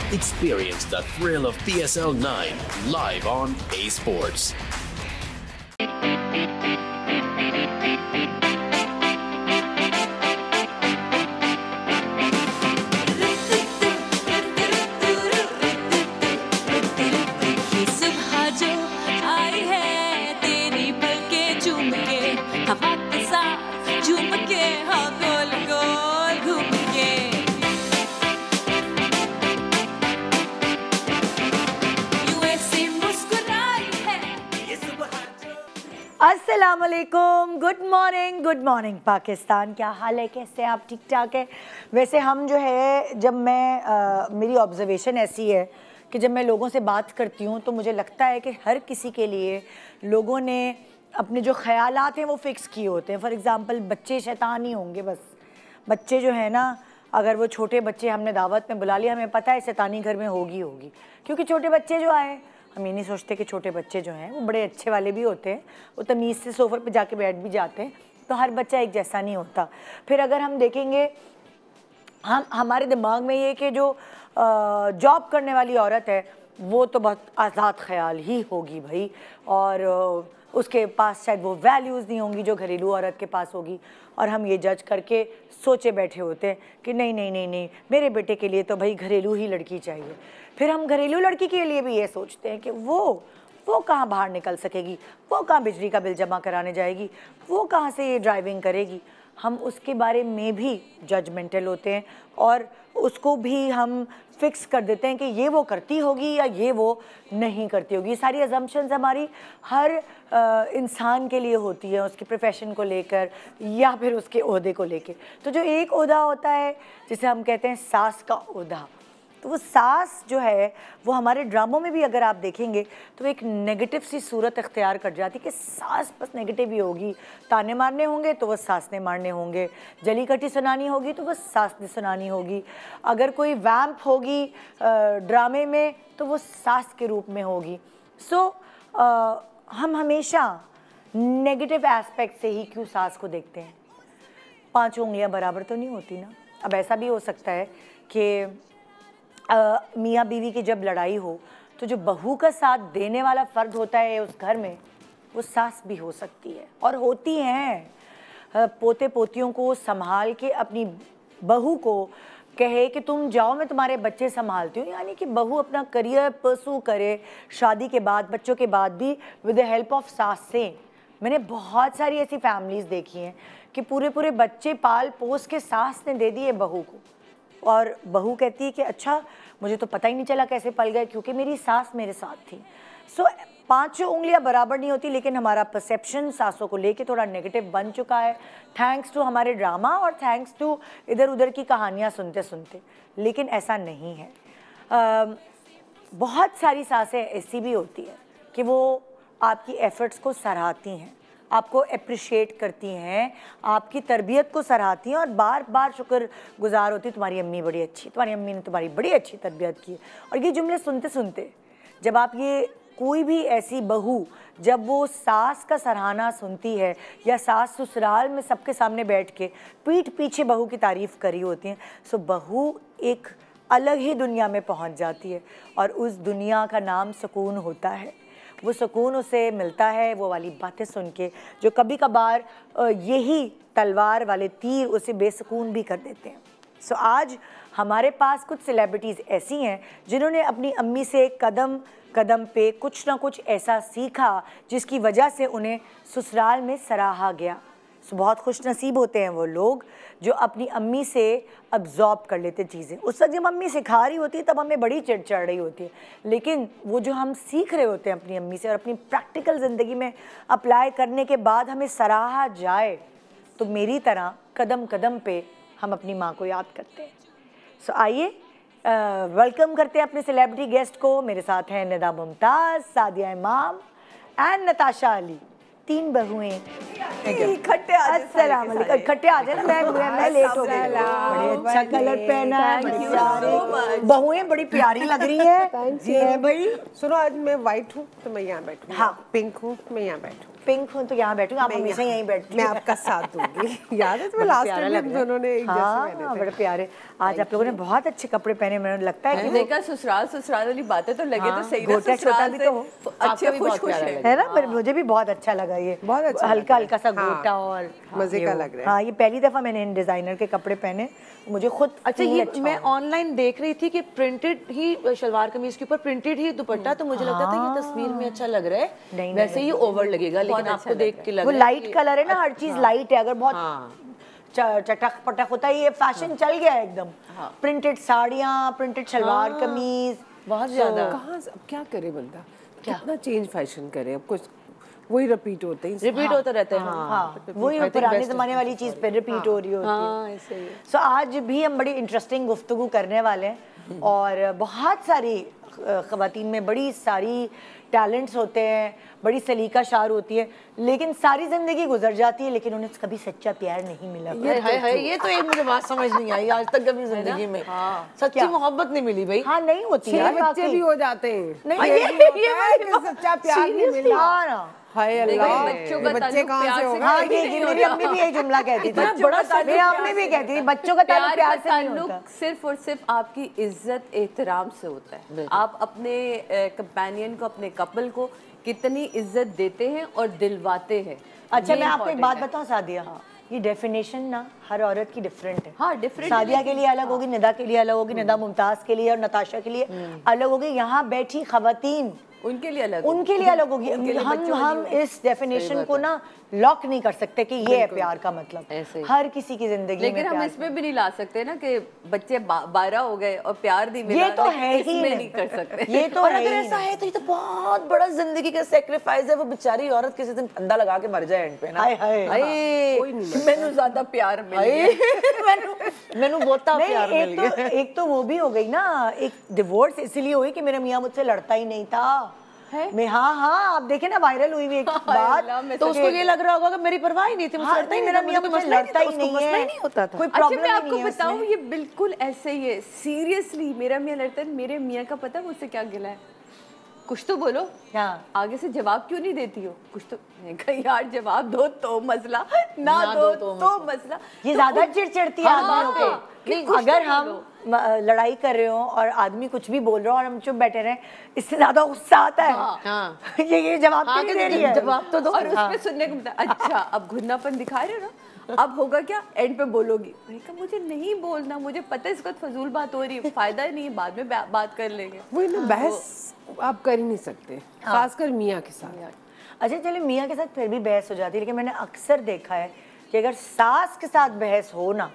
Experience the thrill of PSL 9 live on A Sports. अस्सलामुअलैकुम, good morning Pakistan. क्या हाल है, कैसे आप? ठीक ठाक है। वैसे हम जो है जब मैं मेरी ऑब्जर्वेशन ऐसी है कि जब मैं लोगों से बात करती हूँ तो मुझे लगता है कि हर किसी के लिए लोगों ने अपने जो ख़यालात हैं वो फ़िक्स किए होते हैं। फॉर एग्ज़ाम्पल बच्चे शैतान ही होंगे, बस बच्चे जो है ना, अगर वो छोटे बच्चे हमने दावत में बुला लिया, हमें पता है शैतानी घर में होगी क्योंकि छोटे बच्चे जो आए, हम ये नहीं सोचते कि छोटे बच्चे जो हैं वो बड़े अच्छे वाले भी होते हैं, वो तमीज़ से सोफ़े पे जाके बैठ भी जाते हैं। तो हर बच्चा एक जैसा नहीं होता। फिर अगर हम देखेंगे, हमारे दिमाग में ये कि जो जॉब करने वाली औरत है वो तो बहुत आज़ाद ख्याल ही होगी भाई, और उसके पास शायद वो वैल्यूज़ नहीं होंगी जो घरेलू औरत के पास होगी, और हम ये जज करके सोचे बैठे होते हैं कि नहीं नहीं नहीं नहीं, मेरे बेटे के लिए तो भाई घरेलू ही लड़की चाहिए। फिर हम घरेलू लड़की के लिए भी ये सोचते हैं कि वो कहाँ बाहर निकल सकेगी, वो कहाँ बिजली का बिल जमा कराने जाएगी, वो कहाँ से ये ड्राइविंग करेगी। हम उसके बारे में भी जजमेंटल होते हैं और उसको भी हम फिक्स कर देते हैं कि ये वो करती होगी या ये वो नहीं करती होगी। सारी अजम्पशंस हमारी हर इंसान के लिए होती है, उसके प्रोफेशन को लेकर या फिर उसके ओहदे को लेकर। तो जो एक ओहदा होता है जिसे हम कहते हैं सास का ओहदा, तो वो सास जो है वो हमारे ड्रामों में भी अगर आप देखेंगे तो एक नेगेटिव सी सूरत इख्तियार कर जाती है कि सास बस नेगेटिव ही होगी। ताने मारने होंगे तो वो सास ने मारने होंगे, जली कटी सुनानी होगी तो वो सास ने सुनानी होगी, अगर कोई वैम्प होगी ड्रामे में तो वो सास के रूप में होगी। सो हम हमेशा नेगेटिव एस्पेक्ट से ही क्यों सास को देखते हैं? 5 उंगलियां बराबर तो नहीं होती ना। अब ऐसा भी हो सकता है कि मियाँ बीवी की जब लड़ाई हो तो जो बहू का साथ देने वाला फ़र्द होता है उस घर में, वो सास भी हो सकती है और होती हैं। पोते पोतियों को संभाल के अपनी बहू को कहे कि तुम जाओ, मैं तुम्हारे बच्चे संभालती हूँ, यानी कि बहू अपना करियर परसू करे शादी के बाद, बच्चों के बाद भी विद द हेल्प ऑफ सास से। मैंने बहुत सारी ऐसी फैमिलीज़ देखी हैं कि पूरे पूरे बच्चे पाल पोस के सास ने दे दिए बहू को, और बहू कहती है कि अच्छा, मुझे तो पता ही नहीं चला कैसे पल गए क्योंकि मेरी सास मेरे साथ थी। सो 5 उंगलियां बराबर नहीं होती, लेकिन हमारा परसेप्शन सासों को लेके थोड़ा नेगेटिव बन चुका है, थैंक्स टू हमारे ड्रामा और थैंक्स टू इधर उधर की कहानियां सुनते सुनते। लेकिन ऐसा नहीं है। बहुत सारी सासें ऐसी भी होती हैं कि वो आपकी एफ़र्ट्स को सराहती हैं, आपको अप्रिशिएट करती हैं, आपकी तरबियत को सराहती हैं और बार बार शुक्रगुजार होती, तुम्हारी अम्मी बड़ी अच्छी, तुम्हारी अम्मी ने तुम्हारी बड़ी अच्छी तरबियत की। और ये जुमले सुनते सुनते जब आप ये कोई भी ऐसी बहू जब वो सास का सराहना सुनती है या सास ससुराल में सबके सामने बैठ के पीठ पीछे बहू की तारीफ़ करी होती हैं, सो बहू एक अलग ही दुनिया में पहुंच जाती है और उस दुनिया का नाम सुकून होता है। वो सुकून उसे मिलता है वो वाली बातें सुन के जो कभी कभार यही तलवार वाले तीर उसे बेसुकून भी कर देते हैं। सो आज हमारे पास कुछ सेलिब्रिटीज़ ऐसी हैं जिन्होंने अपनी अम्मी से कदम कदम पे कुछ ना कुछ ऐसा सीखा जिसकी वजह से उन्हें ससुराल में सराहा गया। सो बहुत खुश नसीब होते हैं वो लोग जो अपनी अम्मी से अब्जॉर्ब कर लेते चीज़ें। उस वक्त जब अम्मी सिखा रही होती है तब हमें बड़ी चिढ़ चढ़ रही होती है, लेकिन वो जो हम सीख रहे होते हैं अपनी अम्मी से और अपनी प्रैक्टिकल ज़िंदगी में अप्लाई करने के बाद हमें सराहा जाए, तो मेरी तरह कदम कदम पे हम अपनी माँ को याद करते हैं। सो आइए वेलकम करते हैं अपने सेलिब्रिटी गेस्ट को। मेरे साथ हैं निदा मुमताज़, सादिया इमाम एंड नताशा अली, 3 बहुएं इकट्ठे। अस्सलाम वालेकुम। इकट्ठे आ जाए ना, मैं लेट हो गई। बड़े अच्छा कलर पहना है, बहुएं बड़ी प्यारी लग रही है जी। है भाई, सुनो, आज मैं वाइट हूँ तो मैं यहाँ बैठूँ, हाँ पिंक हूँ मैं यहाँ बैठूँ। पिंक हूँ तो यहाँ बैठूंगी, आप हमेशा यहीं बैठती मैं आपका साथ दूंगी। याद है तुम्हें लास्ट टाइम दोनों ने एक जैसे पहने थे। हाँ बड़े प्यारे। आज आप लोगों ने बहुत अच्छे कपड़े पहने, मुझे लगता है कि देखा ससुराल ससुराल वाली बातें तो लगे तो सही ना, गोटा छोटा भी तो अच्छे खुश खुश है ना, पर मुझे भी बहुत अच्छा लगा ये, बहुत अच्छा हल्का हल्का सा गोटा और मजे का लग रहा है। हाँ ये पहली दफा मैंने इन डिजाइनर के कपड़े पहने, मुझे खुद अच्छा ये मैं ऑनलाइन देख रही थी कि प्रिंटेड ही शलवार कमीज के ऊपर प्रिंटेड ही दुपट्टा, तो मुझे लगता था ये तस्वीर में अच्छा लग रहा है, वैसे ही ओवर लगेगा, लेकिन आपको देख के लग वो रहा है लाइट कलर है ना, हर चीज लाइट है। अगर बहुत चटक पटक होता है, ये फैशन चल गया है एकदम। प्रिंटेड साड़ियाँ, प्रिंटेड शलवार कमीज, बहुत ज्यादा। कहाँ अब क्या करे बंदा, कितना चेंज फैशन करे, अब कुछ वही रिपीट होते हैं, रिपीट होता रहता है। हाँ वही पुराने जमाने वाली चीज पे रिपीट हो रही होती है। सो आज भी हम बड़ी इंटरेस्टिंग गुफ्तगू करने वाले हैं, और बहुत सारी ख़वातीन में बड़ी सारी टैलेंट्स होते हैं, बड़ी सलीका शार होती है, लेकिन सारी जिंदगी गुजर जाती है, लेकिन उन्हें कभी सच्चा प्यार नहीं मिला। ये तो एक मुझे बात समझ नहीं आई आज तक कभी जिंदगी में, सच्ची मोहब्बत नहीं मिली भाई। हाँ नहीं होती है, बच्चे भी हो जाते हैं, नहीं ये सच्चा प्यार नहीं मिला। हाय अल्लाह, बच्चों का बच्चे कहाँ से होगा? हाँ ये मेरी अम्मी भी यही जुमला कहती थी, बड़ा मेरी अम्मी भी कहती थी बच्चों का ताल्लुक प्यार से नहीं होता, सिर्फ और सिर्फ आपकी इज्जत एहतराम से होता है। आप अपने कंपेनियन को, अपने कपल को कितनी इज्जत देते हैं और दिलवाते हैं। अच्छा मैं आपको एक बात बताऊं सादिया, ये डेफिनेशन ना हर औरत की डिफरेंट है। हाँ डिफरेंट, सादिया के लिए अलग होगी, निदा के लिए अलग होगी, निदा मुमताज के लिए और नताशा के लिए अलग होगी, यहाँ बैठी खवातीन उनके लिए अलग होगी। हम इस डेफिनेशन को ना लॉक नहीं कर सकते कि ये है प्यार का मतलब, हर किसी की जिंदगी लेकिन हम इसमें भी नहीं ला सकते ना कि बच्चे 12 हो गए और प्यार नहीं मिला, ये तो है ही नहीं कर सकते। ये तो और अगर ऐसा है तो ये तो बहुत बड़ा जिंदगी का सैक्रिफाइस है, वो बेचारी औरत किसी दिन फंदा लगा के मर जाए एंड पे ना। मैंने ज्यादा प्यार मैंने बहुत प्यार मिल गया। एक तो वो भी हो गई ना, एक डिवोर्स इसलिए हुई कि मेरा मियाँ मुझसे लड़ता ही नहीं था। मैं हाँ आप देखे ना वायरल हुई एक बात, तो उसको ये लग रहा होगा कि मेरी परवाह ही नहीं थी, मुझसे लड़ता ही मेरा मियाँ मुझसे लड़ता ही नहीं होता था, कोई अच्छा प्रॉब्लम मैं नहीं आपको है बताऊं, ये बिल्कुल ऐसे ही है, सीरियसली। मेरा मियाँ लड़ता है, मेरे मियाँ का पता है मुझसे क्या गिला है, कुछ तो बोलो, आगे से जवाब क्यों नहीं देती हो, कुछ तो यार जवाब दो तो मसला, ना दो तो मसला। ये ज्यादा चिड़चिड़ती है आदमियों पे। अगर हम लड़ाई कर रहे हो और आदमी कुछ भी बोल रहा हो और हम चुप बैठे रहे, इससे ज्यादा गुस्सा आता है। ये जवाब क्यों नहीं दे रही है, जवाब तो दो। और उसमें सुनने को मिलता है, अच्छा अब घुरनापन दिखा रहे हो ना, अब होगा क्या, एंड पे बोलोगी। मैंने कहा मुझे नहीं बोलना, मुझे पता है इसका फजूल बात हो रही है, फायदा ही नहीं है, बाद में बात कर लेंगे। वही ना, बहस आप कर ही नहीं सकते, खासकर मियाँ के साथ। अच्छा चले मियाँ के साथ फिर भी बहस हो जाती है, लेकिन मैंने अक्सर देखा है कि अगर सास के साथ बहस हो ना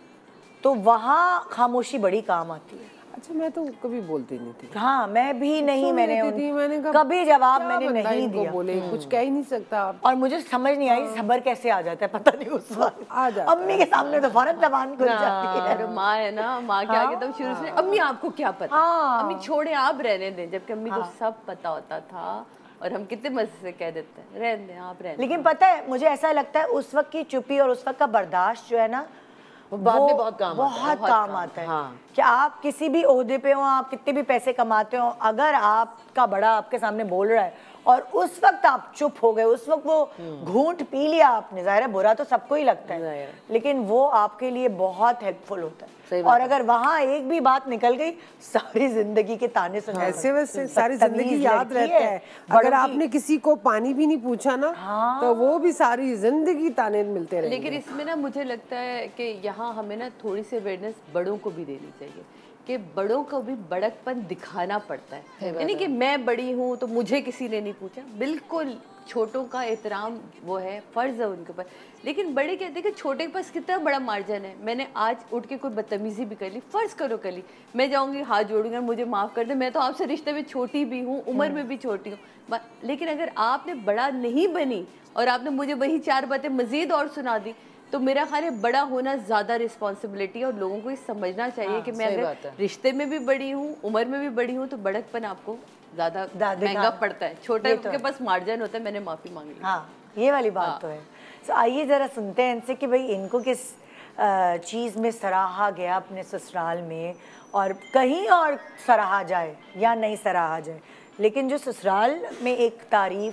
तो वहाँ खामोशी बड़ी काम आती है। अच्छा मैं तो कभी बोलती नहीं थी। हाँ मैं भी नहीं, मैंने कभी जवाब मैंने नहीं दिया, बोले कुछ कह ही नहीं सकता। और मुझे समझ नहीं आई सब्र कैसे आ जाता है, पता नहीं उस वक्त आ जाता अम्मी के सामने तो फौरन जबान खुल जाती है। माँ है ना, माँ के आगे तो शुरू से अम्मी आपको क्या पता, अम्मी छोड़े आप रहने दें, जबकि अम्मी को सब पता होता था और हम कितने मजे से कह देते हैं रहने दें आप रहने। लेकिन पता है मुझे ऐसा लगता है उस वक्त की चुप्पी और उस वक्त का बर्दाश्त जो है ना बाद में बहुत काम आता है। कि आप किसी भी ओहदे पे हो, आप कितने भी पैसे कमाते हो, अगर आपका बड़ा आपके सामने बोल रहा है और उस वक्त आप चुप हो गए, उस वक्त वो घूंट पी लिया आपने, जाहिर है बुरा तो सबको ही लगता है, लेकिन वो आपके लिए बहुत हेल्पफुल होता है। और अगर वहाँ एक भी बात निकल गई, सारी जिंदगी के ताने सुनने ऐसे वैसे सारी जिंदगी याद रहता है। अगर आपने किसी को पानी भी नहीं पूछा ना, तो वो भी सारी जिंदगी ताने मिलते रहेंगे। लेकिन इसमें ना मुझे लगता है कि यहाँ हमें ना थोड़ी सी अवेयरनेस बड़ों को भी देनी चाहिए कि बड़ों को भी बड़कपन दिखाना पड़ता है, यानी कि मैं बड़ी हूँ तो मुझे किसी ने नहीं पूछा। बिल्कुल छोटों का एहतराम वो है, फ़र्ज़ है उनके ऊपर, लेकिन बड़े कहते हैं कि छोटे के पास कितना बड़ा मार्जिन है। मैंने आज उठ के कोई बदतमीज़ी भी कर ली, फ़र्ज़ करो कर ली, मैं जाऊँगी हाथ जोड़ूंगा मुझे माफ़ कर दे, मैं तो आपसे रिश्ते में छोटी भी हूँ, उम्र में भी छोटी हूँ। लेकिन अगर आपने बड़ा नहीं बनी और आपने मुझे वही 4 बातें मज़ीद और सुना दी, तो मेरा ख्याल है बड़ा होना ज़्यादा रिस्पॉन्सिबिलिटी है और लोगों को ये समझना चाहिए कि मैं अगर रिश्ते में भी बड़ी हूँ, उम्र में भी बड़ी हूँ, तो बड़कपन आपको ज़्यादा महंगा पड़ता है। छोटे के पास मार्जिन होता है, मैंने माफ़ी मांग ली। हाँ ये वाली बात तो है। तो आइए ज़रा सुनते हैं इनसे कि भाई इनको किस चीज़ में सराहा गया अपने ससुराल में, और कहीं और सराहा जाए या नहीं सराहा जाए, लेकिन जो ससुराल में एक तारीफ़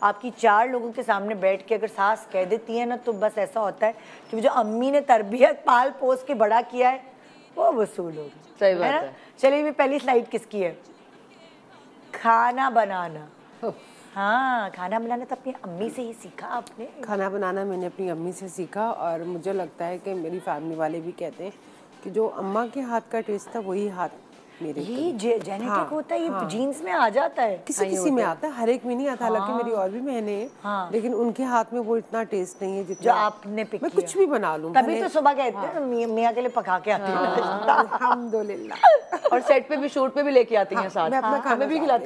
आपकी 4 लोगों के सामने बैठ के अगर सास कह देती है ना, तो बस ऐसा होता है कि जो अम्मी ने तरबियत पाल पोस के बड़ा किया है वो वसूल होगी। सही बात है। चलिए, पहली स्लाइड किसकी है? खाना बनाना। हाँ, खाना बनाना तो अपनी अम्मी से ही सीखा आपने। खाना बनाना मैंने अपनी अम्मी से सीखा, और मुझे लगता है कि मेरी फैमिली वाले भी कहते हैं कि जो अम्मा के हाथ का टेस्ट था वही हाथ मेरे। ये जेनेटिक होता है, ये जीन्स में आ जाता है। किसी में आता है, हर एक में नहीं आता। हालांकि मेरी और भी बहनें हैं, लेकिन उनके हाथ में वो इतना टेस्ट नहीं है जितना जो आपने पिक मैं किया। कुछ भी बना लूं। तभी तो सुबह कहते हैं मियाँ के लिए पका के आती है। अल्हम्दुलिल्लाह। और सेट पे भी, शूट पे भी लेके आती हैं साथ। मैं अपना खाना भी खिलाती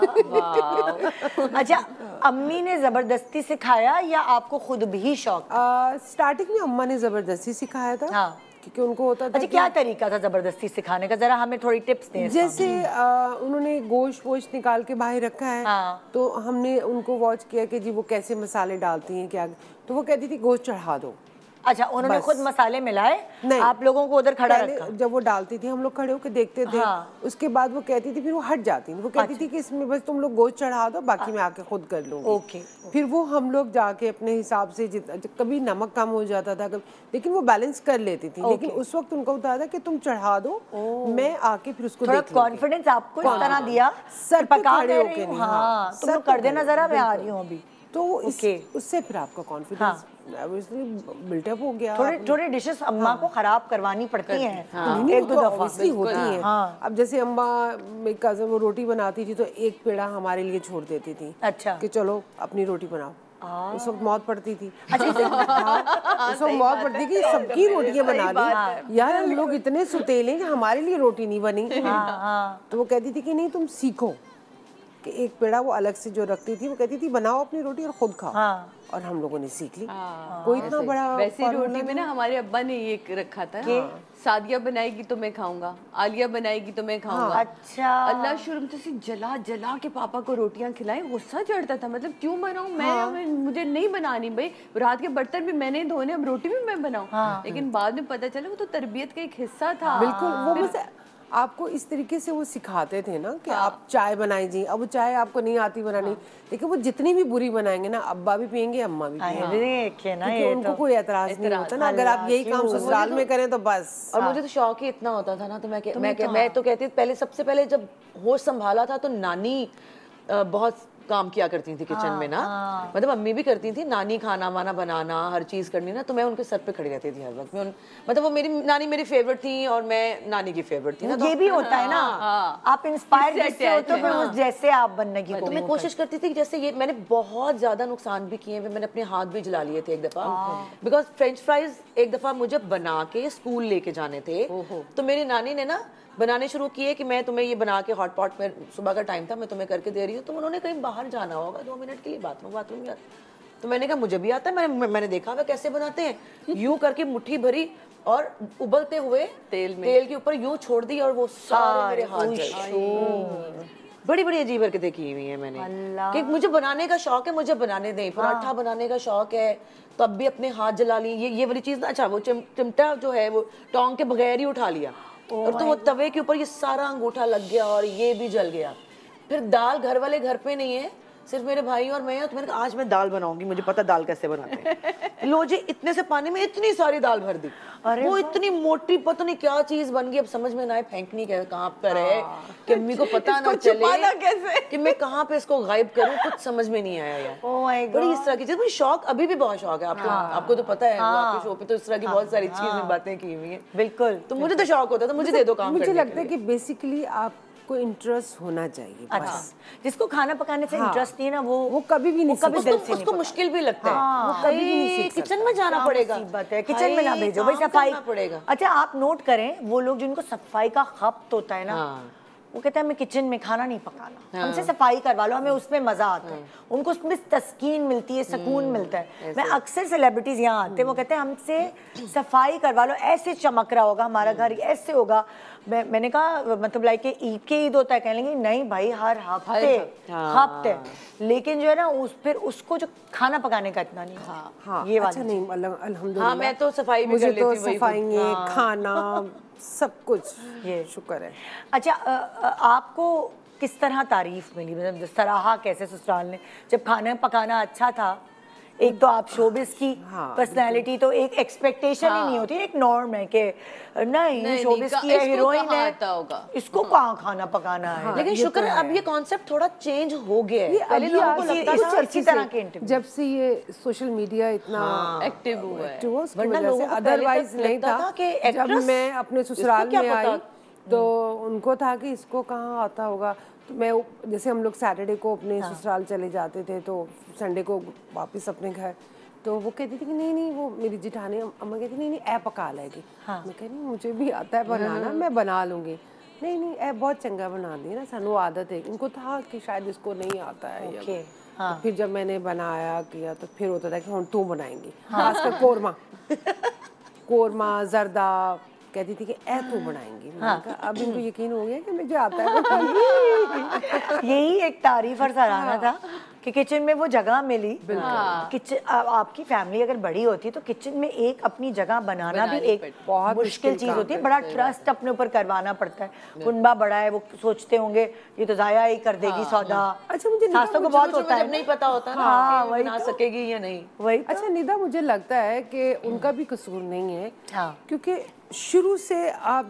हैं। अच्छा, अम्मी ने जबरदस्ती सिखाया या आपको खुद भी शौक? स्टार्टिंग में अम्मा ने जबरदस्ती सिखाया था। हाँ। क्योंकि उनको होता था। अच्छा, क्या तरीका था जबरदस्ती सिखाने का? जरा हमें थोड़ी टिप्स दें। जैसे उन्होंने गोश्त वोश्त निकाल के बाहर रखा है। हाँ। तो हमने उनको वॉच किया कि जी वो कैसे मसाले डालती हैं क्या, तो वो कहती थी गोश्त चढ़ा दो। अच्छा, उन्होंने खुद मसाले मिलाए? नहीं, आप लोगों को उधर खड़ा रखा? जब वो डालती थी हम लोग खड़े होकर देखते थे। हाँ। उसके बाद वो कहती थी, फिर वो हट जाती थी। वो कहती थी कि इसमें बस तुम लोग गोश्त चढ़ा दो, बाकी मैं आके खुद कर लूंगी। ओके। फिर वो हम लोग जाके अपने हिसाब से कभी नमक कम हो जाता था कभी, लेकिन वो बैलेंस कर लेती थी। लेकिन उस वक्त उनका होता था कि तुम चढ़ा दो, मैं आके फिर उसको थोड़ा कॉन्फिडेंस आपको इस तरह दिया, सर पे पका खड़े रही होके हूँ। नहीं। हाँ, तुम लोग कर देना जरा, मैं आ रही हूँ अभी। तो उससे फिर आपका कॉन्फिडेंस बिल्टअप हो गया। थोड़े डिशेस अम्मा को खराब करवानी पड़ती हैं, एक दो दफा होती है। अब जैसे अम्मा मेरी कज़न वो रोटी बनाती थी तो एक पेड़ा हमारे लिए छोड़ देती थी। अच्छा। कि चलो अपनी रोटी बनाओ। उस वक्त मौत पड़ती थी। उस वक्त मौत पड़ती थी, सबकी रोटियां बना ली। यार हम लोग इतने सुतेले कि हमारे लिए रोटी नहीं बनी। तो वो कहती थी कि नहीं तुम सीखो, कि एक पेड़ा वो अलग से जो रखती थी, वो कहती थी बनाओ अपनी रोटी और खुद खाओ। और हम लोगों ने सीख ली। कोई इतना बड़ा वैसी रोटी में ना हमारे अब्बा ने ये रखा था कि सादिया बनाएगी तो मैं खाऊंगा, आलिया बनाएगी तो मैं खाऊंगा। अच्छा। अल्लाह शुरू से जला जला के पापा को रोटियां खिलाई, गुस्सा चढ़ता था। मतलब क्यों बनाऊं मैं, मुझे नहीं बनानी भाई, रात के बर्तन भी मैंने धोने, अब रोटी भी मैं बनाऊं। लेकिन बाद में पता चला वो तो तरबियत का एक हिस्सा था। बिल्कुल, वो मुझे आपको इस तरीके से वो सिखाते थे ना कि आप चाय बनाई जी। अब वो चाय आपको नहीं आती बनानी, लेकिन वो जितनी भी बुरी बनाएंगे ना, अब्बा भी पियेंगे, अम्मा भी पियेंगे, क्योंकि उनको कोई एतराज नहीं होता ना। अगर आप यही काम ससुराल में करें तो बस। और मुझे तो शौक ही इतना होता था ना, तो मैं तो कहती पहले, सबसे पहले जब होश संभाला था तो नानी बहुत काम किया करती थी किचन में ना। मतलब अम्मी भी करती थी, नानी खाना वाना बनाना, हर चीज करनी ना, तो मैं उनके सर पे खड़ी रहती थी हर वक्त। मतलब वो मेरी नानी मेरी फेवरेट थी और मैं नानी की फेवरेट थी ना। ये भी होता है ना, आप इंस्पायर जिससे होते हो फिर उस जैसे आप बनने की तो मैं कोशिश करती थी कि जैसे ये मैंने बहुत ज्यादा नुकसान भी किए, मैंने अपने हाथ भी जला लिए थे एक दफा। बिकॉज फ्रेंच फ्राइज एक दफा मुझे बना के स्कूल लेके जाने थे, तो मेरी नानी ने ना बनाने शुरू किए कि मैं तुम्हें ये बना के हॉट पॉट में, सुबह का टाइम था, मैं तुम्हें करके दे रही हूँ। तो उन्होंने कहीं बाहर जाना होगा 2 मिनट के लिए बाथरूम यार, तो मैंने कहा मुझे भी आता है, मैंने देखा हुआ कैसे बनाते हैं। यूं करके मुट्ठी भरी और उबलते हुए तेल के ऊपर यूं छोड़ दी और वो सारे मेरे हाथ जल गए। बड़ी बड़ी अजीब हरकतें की हुई है मैंने, कि मुझे बनाने का शौक है, मुझे बनाने दें। पराठा बनाने का शौक है तो अब भी अपने हाथ जला ली, ये वाली चीज ना। अच्छा, वो चिमटा जो है वो टोंग के बगैर ही उठा लिया, और तो वो तवे के ऊपर ये सारा अंगूठा लग गया और ये भी जल गया। फिर दाल घर वाले घर पे नहीं है, सिर्फ मेरे भाई और मैं, तो मैंने कहा आज मैं दाल बनाऊंगी, मुझे पता दाल कैसे बनाते हैं। लो जी, इतने से पानी में इतनी सारी दाल भर दी, वो इतनी मोटी पता नहीं क्या चीज बन गई। अब समझ में ना आए फेंकनी कहाँ पर है, कि अम्मी को पता ना चले कैसे कि मैं कहाँ पे इसको गायब करूँ, कुछ समझ में नहीं आया यार। बड़ी इस तरह की चीज, मुझे शौक अभी भी बहुत शौक है। आपको तो पता है, आपके शो पे तो इस तरह की बहुत सारी चीजें बातें की हुई है। बिल्कुल, तो मुझे तो शौक होता था, मुझे दे दो काम। मुझे लगता है कि बेसिकली आप को इंटरेस्ट होना चाहिए। अच्छा, जिसको खाना पकाने से इंटरेस्ट नहीं है ना, वो कभी भी नहीं, उसको मुश्किल भी लगता है, वो कभी भी नहीं सीख सकता। किचन में जाना पड़ेगा, किचन में ना भेजो भाई, सफाई पड़ेगा। अच्छा, आप नोट करें वो लोग जिनको सफाई का खप्त होता है ना, वो कहते हैं हमें किचन में खाना नहीं पकाना, हमसे सफाई करवा लो, हमें उसमें मजा आता है, उनको उसमें तस्कीन मिलती है, सुकून मिलता है। मैं अक्सर सेलिब्रिटीज यहाँ आते हैं, वो कहते हैं हमसे सफाई करवा लो, ऐसे चमक रहा होगा हमारा घर, ऐसे होगा। मैंने कहा मतलब लाइक ईद के ईद होता है, कह लेंगे नहीं भाई हर हफ्ते, लेकिन जो है ना फिर उसको जो खाना पकाने का इतना नहीं। ये अच्छा नहीं, अल्हम्दुलिल्लाह। हाँ, मैं तो सफाई भी कर लेती हूँ, सफाई खाना सब कुछ, ये शुक्र है। अच्छा, आपको किस तरह तारीफ मिली, मतलब सराहा कैसे ससुराल ने जब खाना पकाना अच्छा था? एक तो आप शोबिस की पर्सनालिटी, तो एक एक्सपेक्टेशन ही नहीं होती, एक नॉर्म है कि नहीं शोबिस की हीरोइन है, इसको कहाँ खाना पकाना है। लेकिन शुक्र है अब ये कॉन्सेप्ट थोड़ा चेंज हो गया है। पहले लोगों को लगता था इसी तरह के इंटरव्यू जब से ये सोशल मीडिया इतना एक्टिव हुआ है, वरना लोगों को अदरवाइज नहीं था कि जब मैं अपने ससुराल में आई तो उनको था कि इसको कहाँ आता होगा। तो मैं जैसे हम लोग सैटरडे को अपने ससुराल चले जाते थे तो संडे को वापस अपने घर, तो वो कहती थी कि नहीं नहीं, वो मेरी जिठानी अम्मा कहती नहीं नहीं ऐ पका लेगी। मैं कह रही मुझे भी आता है बनाना, मैं बना लूँगी। नहीं नहीं ऐ बहुत चंगा बनाती है ना, सानू आदत है। उनको था कि शायद इसको नहीं आता है। तो फिर जब मैंने बनाया किया तो फिर होता था कि हम तू बनाएंगी, खासकर कोरमा जर्दा कहती थी कि ऐ तू बनाएंगी। अब इनको यकीन हो गया कि मुझे आता है। यही एक तारीफ और सराहना था कि किचन में वो जगह मिली। किचन आपकी फैमिली अगर बड़ी होती है तो किचन में एक अपनी जगह बनाना भी एक बहुत मुश्किल चीज होती है, बड़ा ट्रस्ट अपने ऊपर करवाना पड़ता है। कुनबा बड़ा है, वो सोचते होंगे ये तो जाया ही कर देगी सौदा। अच्छा मुझे सासों को बहुत होता है, नहीं पता होता ना वही बना सकेगी या नहीं। वही अच्छा निदा, मुझे लगता है कि उनका भी कसूर नहीं है, क्योंकि शुरू से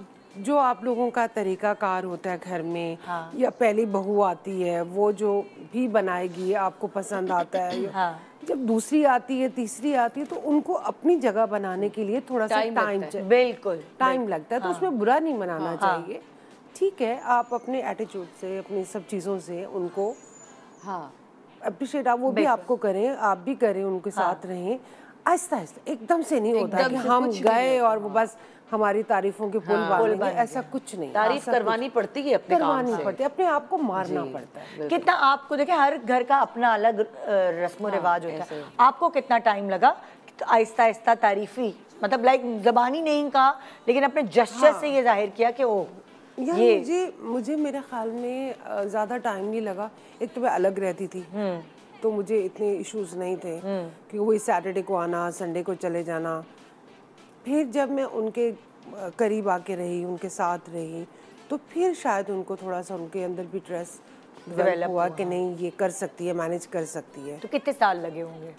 आप लोगों का तरीका कार होता है घर में, या पहली बहू आती है वो जो भी बनाएगी आपको पसंद आता है, जब दूसरी आती है तीसरी आती है तो उनको अपनी जगह बनाने के लिए थोड़ा सा बिल्कुल टाइम लगता है। तो उसमें बुरा नहीं मनाना चाहिए, ठीक है। आप अपने एटीट्यूड से, अपनी सब चीज़ों से उनको अप्रिशिएट, आप वो भी आपको करें, आप भी करें, उनके साथ रहें। आहिस्ता आहिस्ता, एकदम से नहीं होता कि हम गए और वो बस हमारी तारीफों के पुल बांधेंगे, ऐसा कुछ नहीं। तारीफ करवानी पड़ती है, करवानी पड़ती है, अपने आप को मारना पड़ता है। कितना आपको देखे, हर घर का अपना अलग रस्म रिवाज होता है। आपको कितना टाइम लगा आहिस्ता आहिस्ता तारीफी, मतलब लाइक ज़बानी नहीं कहा लेकिन अपने जेस्चर से ये जाहिर किया कि ओ ये मुझे मेरे ख्याल में ज़्यादा टाइम नहीं लगा। एक तो मैं अलग रहती थी तो मुझे इतने इश्यूज नहीं थे कि वही सैटरडे को आना, संडे को चले जाना। फिर जब मैं उनके करीब आके रही, उनके साथ रही, तो फिर शायद उनको थोड़ा सा उनके अंदर भी ट्रस्ट डेवलप हुआ कि नहीं ये कर सकती है, मैनेज कर सकती है। तो कितने साल लगे होंगे?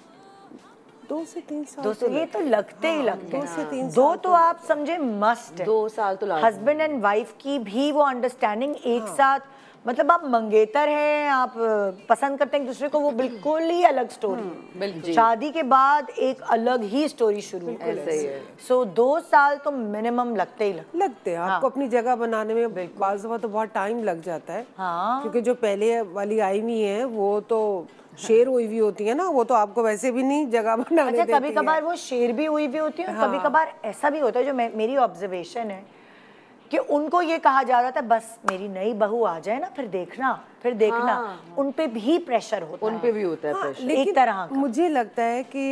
2 से 3 साल। 2 से ये तो लगते ही लगते हैं। 2 से 3 दो तो आप समझे मस्ट है। 2 साल तो हस्बैंड एंड वाइफ की भी वो अंडरस्टैंडिंग एक साथ, मतलब आप मंगेतर हैं, आप पसंद करते हैं एक दूसरे को, वो बिल्कुल ही अलग स्टोरी। शादी के बाद एक अलग ही स्टोरी शुरू है। सो 2 साल तो मिनिमम लगते ही लगते हैं। आपको अपनी जगह बनाने में बाज़ दफ़ा तो बहुत टाइम लग जाता है, क्योंकि जो पहले वाली आई हुई है वो तो शेर हुई भी होती है ना, वो तो आपको वैसे भी नहीं जगह बनाने देती है। अच्छा, कभी कभार वो शेर भी हुई भी होती है, कभी कभार ऐसा भी होता है, जो मेरी ऑब्जर्वेशन है कि उनको ये कहा जा रहा था बस मेरी नई बहू आ जाए ना फिर देखना, उन पे भी प्रेशर होता है, उन पे भी होता है प्रेशर। लेकिन एक तरह का मुझे लगता है कि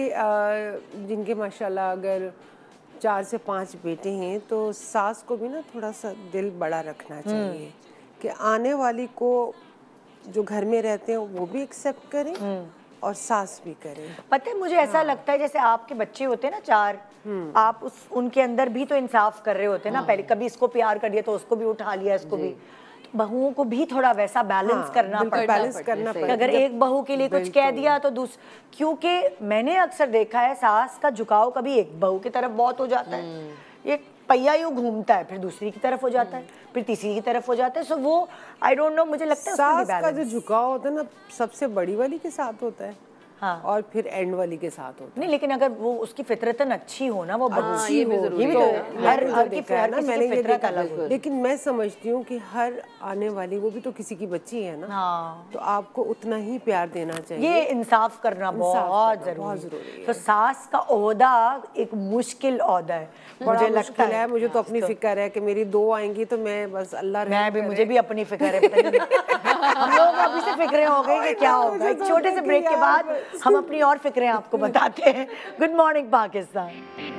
जिनके माशाल्लाह अगर 4 से 5 बेटे हैं तो सास को भी ना थोड़ा सा दिल बड़ा रखना चाहिए कि आने वाली को जो घर में रहते हैं वो भी एक्सेप्ट करें और सास भी करें। पता है मुझे ऐसा लगता है जैसे आपके बच्चे होते हैं ना 4, आप उनके अंदर भी तो इंसाफ कर रहे होते हैं ना, पहले कभी इसको प्यार कर दिया तो उसको भी उठा लिया, इसको भी, तो बहुओं को भी थोड़ा वैसा बैलेंस करना पड़ता है। अगर एक बहू के लिए कुछ कह दिया तो क्योंकि मैंने अक्सर देखा है सास का झुकाव कभी एक बहू की तरफ बहुत हो जाता है, ये पहिया यूं घूमता है, फिर दूसरी की तरफ हो जाता है, फिर तीसरी की तरफ हो जाता है। सो वो आई डोंट नो, मुझे लगता है सास का जो झुकाव होता है ना सबसे बड़ी वाली के साथ होता है, और फिर एंड वाली के साथ होता है। नहीं, लेकिन अगर वो उसकी फितरतन अच्छी हो ना, वो अच्छी हो, ये भी तो हर की फितरत अलग हो। लेकिन मैं समझती हूँ कि हर आने वाली वो भी तो किसी की बच्ची है ना, तो आपको उतना ही प्यार देना चाहिए। ये इंसाफ करना बहुत जरूरी है। तो सास का ओहदा एक मुश्किल ओहदा है, मुझे लगता है। मुझे तो अपनी फिक्र है कि मेरी 2 आएंगी तो मैं बस अल्लाह मुझे भी अपनी फिक्र है, पता नहीं हम लोग अभी से फिक्रें हो गई कि क्या होगा। एक छोटे से ब्रेक के बाद हम अपनी और फिक्रें आपको बताते हैं। Good morning Pakistan.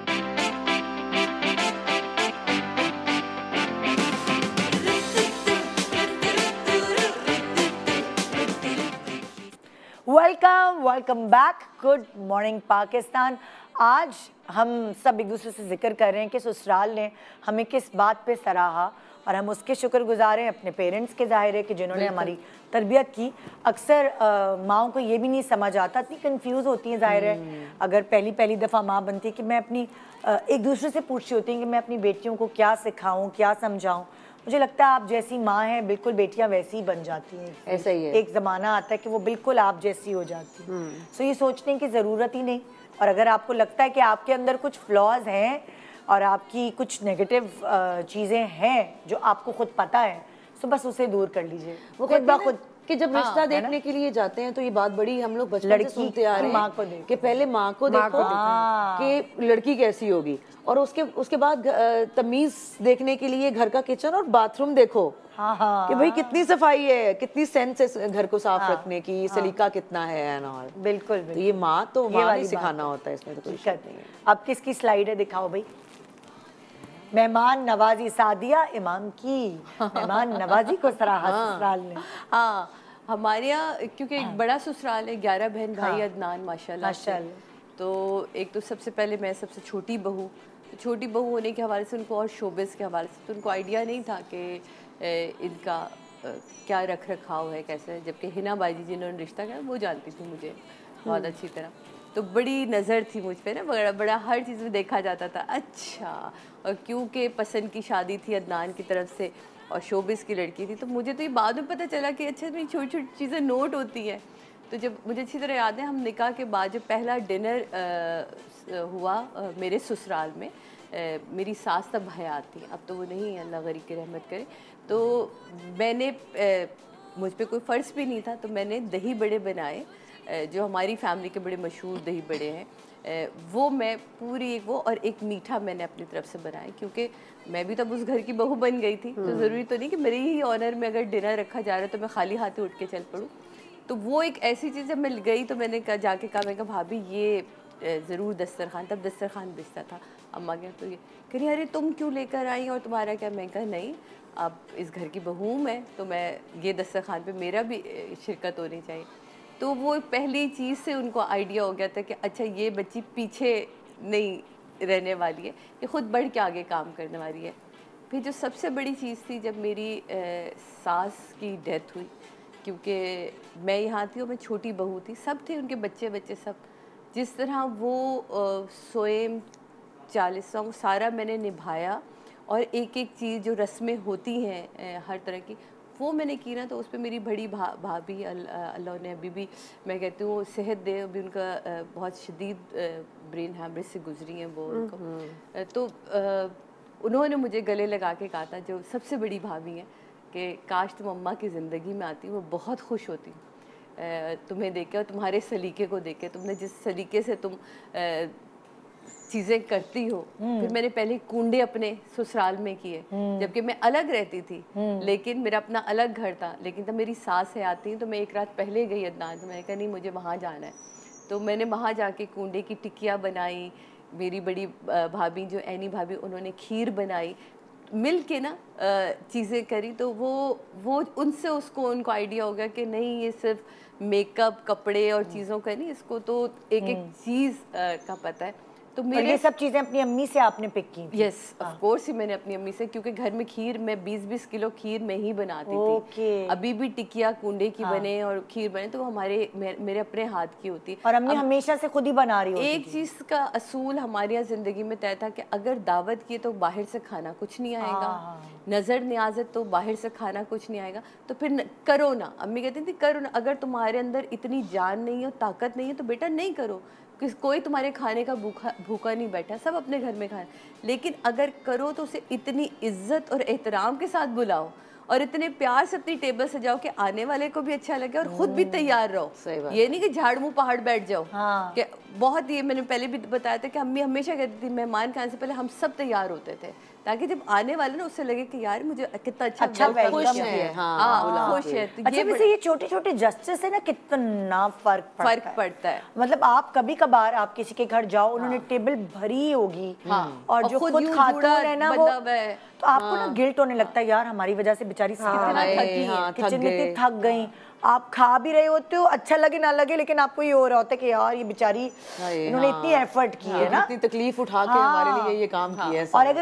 Welcome back. Good morning Pakistan. आज हम सब एक दूसरे से जिक्र कर रहे हैं कि ससुराल ने हमें किस बात पे सराहा और हम उसके शुक्रगुजार हैं, अपने पेरेंट्स के ज़ाहिर है कि जिन्होंने हमारी तरबियत की। अक्सर माओं को ये भी नहीं समझ आता, इतनी कंफ्यूज होती हैं ज़ाहिर है, अगर पहली दफ़ा माँ बनती है कि मैं अपनी एक दूसरे से पूछ रही होती हैं कि मैं अपनी बेटियों को क्या सिखाऊं, क्या समझाऊं। मुझे लगता है आप जैसी माँ हैं बिल्कुल बेटियां वैसी ही बन जाती हैं। ऐसा ही है। एक ज़माना आता है कि वो बिल्कुल आप जैसी हो जाती है। सो ये सोचने की ज़रूरत ही नहीं। और अगर आपको लगता है कि आपके अंदर कुछ फ्लॉज हैं और आपकी कुछ नेगेटिव चीज़ें हैं जो आपको खुद पता है, तो बस उसे दूर कर लीजिए। वो खुद ब खुद कि जब रिश्ता देखने के लिए जाते हैं तो ये बात बड़ी हम लोग बचपन से सुनते आ रहे हैं कि पहले माँ को देखो कि लड़की कैसी होगी, और उसके बाद तमीज देखने के लिए घर का किचन और बाथरूम देखो कि भाई कितनी सफाई है, कितनी सेंस है घर को साफ रखने की, सलीका कितना है एंड ऑल। बिल्कुल, तो ये माँ ने सिखाना होता है, इसमें तो कोई शक नहीं है। अब किसकी स्लाइड है, दिखाओ भाई। मेहमान नवाजी सादिया इमाम की, मेहमान नवाजी को सराहा ससुराल ने। हाँ, हमारे यहाँ क्योंकि एक बड़ा ससुराल है, 11 बहन भाई अदनान माशाल्लाह। तो एक तो सबसे पहले मैं सबसे छोटी बहू, छोटी बहू होने के हवाले से उनको और शोबिस के हवाले से तो उनको आइडिया नहीं था कि इनका क्या रख रखाव है, कैसे है। जबकि हिना बाजी जिन्होंने रिश्ता किया वो जानती थी मुझे बहुत अच्छी तरह, तो बड़ी नज़र थी मुझ पे ना, बड़ा बड़ा हर चीज़ में देखा जाता था। अच्छा, और क्योंकि पसंद की शादी थी अदनान की तरफ से और शोबिस की लड़की थी, तो मुझे तो ये बाद में पता चला कि अच्छा मेरी छोटी छोटी चीज़ें नोट होती हैं। तो जब मुझे अच्छी तरह याद है, हम निकाह के बाद जब पहला डिनर हुआ मेरे ससुराल में, मेरी सास तब हयात थी, अब तो वो नहीं है, अल्लाह गरीब की रहमत करे। तो मैंने मुझ पे कोई फ़र्ज़ भी नहीं था, तो मैंने दही बड़े बनाए, जो हमारी फैमिली के बड़े मशहूर दही बड़े हैं, वो मैं पूरी एक वो और एक मीठा मैंने अपनी तरफ से बनाया, क्योंकि मैं भी तब उस घर की बहू बन गई थी। तो ज़रूरी तो नहीं कि मेरे ही ऑनर में अगर डिनर रखा जा रहा है तो मैं खाली हाथ उठ के चल पड़ूँ। तो वो एक ऐसी चीज़, जब मैं गई तो मैंने जाके कहा, मैं कहा भाभी ये ज़रूर दस्तरखान, तब दस्तरखान बिछता था, अम्मा क्या, तो ये कह रही अरे तुम क्यों लेकर आई और तुम्हारा क्या। मैं कहा नहीं, अब इस घर की बहू मैं, तो मैं ये दस्तरखान पे मेरा भी शिरकत होनी चाहिए। तो वो पहली चीज़ से उनको आइडिया हो गया था कि अच्छा ये बच्ची पीछे नहीं रहने वाली है, ये ख़ुद बढ़ के आगे काम करने वाली है। फिर जो सबसे बड़ी चीज़ थी, जब मेरी सास की डेथ हुई, क्योंकि मैं यहाँ थी और मैं छोटी बहू थी, सब थे उनके बच्चे सब, जिस तरह वो सोएम 40 सारा मैंने निभाया, और एक एक चीज़ जो रस्में होती हैं हर तरह की वो मैंने की ना, तो उस पर मेरी बड़ी भाभी अल्लाह ने अभी भी, मैं कहती हूँ सेहत दे, अभी उनका बहुत शदीद ब्रेन हैमरेज से गुजरी हैं वो उनको। तो उन्होंने मुझे गले लगा के कहा था, जो सबसे बड़ी भाभी हैं, कि काश तुम अम्मा की ज़िंदगी में आती, वो बहुत खुश होती तुम्हें देख के और तुम्हारे सलीके को देख के, तुमने जिस सलीके से तुम चीज़ें करती हो। फिर मैंने पहले कूंडे अपने ससुराल में किए, जबकि मैं अलग रहती थी, लेकिन मेरा अपना अलग घर था। लेकिन तब मेरी सास है आती, तो मैं एक रात पहले गई अदनान, तो मैंने कहा नहीं मुझे वहाँ जाना है। तो मैंने वहाँ जाके कूंडे की टिक्कियाँ बनाई, मेरी बड़ी भाभी जो ऐनी भाभी, उन्होंने खीर बनाई, मिल के ना चीज़ें करी। तो वो उनसे उनको आइडिया हो गया कि नहीं ये सिर्फ मेकअप कपड़े और चीज़ों का नहीं, इसको तो एक एक चीज़ का पता है। तो मेरे ये सब चीज़ें अपनी अम्मी से आपने पिक की? यस ऑफ कोर्स, ही मैंने अपनी अम्मी से, क्योंकि घर में खीर मैं 20-20 किलो खीर में ही बनाती थी। अभी भी टिकिया कूंडे की बने और खीर बने तो मेरे अपने हाथ की होती है। और अम्मी हमेशा से खुद ही बना रही होती थी। एक चीज़ का असूल हमारे यहाँ ज़िंदगी में तय था कि अगर दावत की तो बाहर से खाना कुछ नहीं आएगा, नज़र न्याज़त तो बाहर से खाना कुछ नहीं आएगा, तो फिर करो ना। अम्मी कहती थी करो ना, अगर तुम्हारे अंदर इतनी जान नहीं है, ताकत नहीं है, तो बेटा नहीं करो। कोई तुम्हारे खाने का भूखा नहीं बैठा, सब अपने घर में खाए, लेकिन अगर करो तो उसे इतनी इज्जत और एहतराम के साथ बुलाओ और इतने प्यार से अपनी टेबल सजाओ कि आने वाले को भी अच्छा लगे और खुद भी तैयार रहो। ये नहीं कि झाड़ मुंह पहाड़ बैठ जाओ। कि बहुत, ये मैंने पहले भी बताया था कि अम्मी हमेशा कहती थी मेहमान के आने से पहले हम सब तैयार होते थे, ताकि जब आने वाले ना उससे लगे कि यार मुझे कितना अच्छा खुश है। अच्छा, वैसे ये छोटे छोटे जस्टिस है ना, कितना फर्क पड़ता है। मतलब आप कभी कभार आप किसी के घर जाओ, उन्होंने टेबल भरी होगी और जो खुद खातून है ना वो, तो आपको ना गिल्ट होने लगता है, यार हमारी वजह से बेचारी किचन में थक गई। आप खा भी रहे होते हो, अच्छा लगे ना लगे, लेकिन आपको ये हो रहा होता है कि यार ये बेचारी इन्होंने इतनी एफर्ट की है ना, इतनी तकलीफ उठा के हमारे लिए ये काम किया है। और अगर वो सजी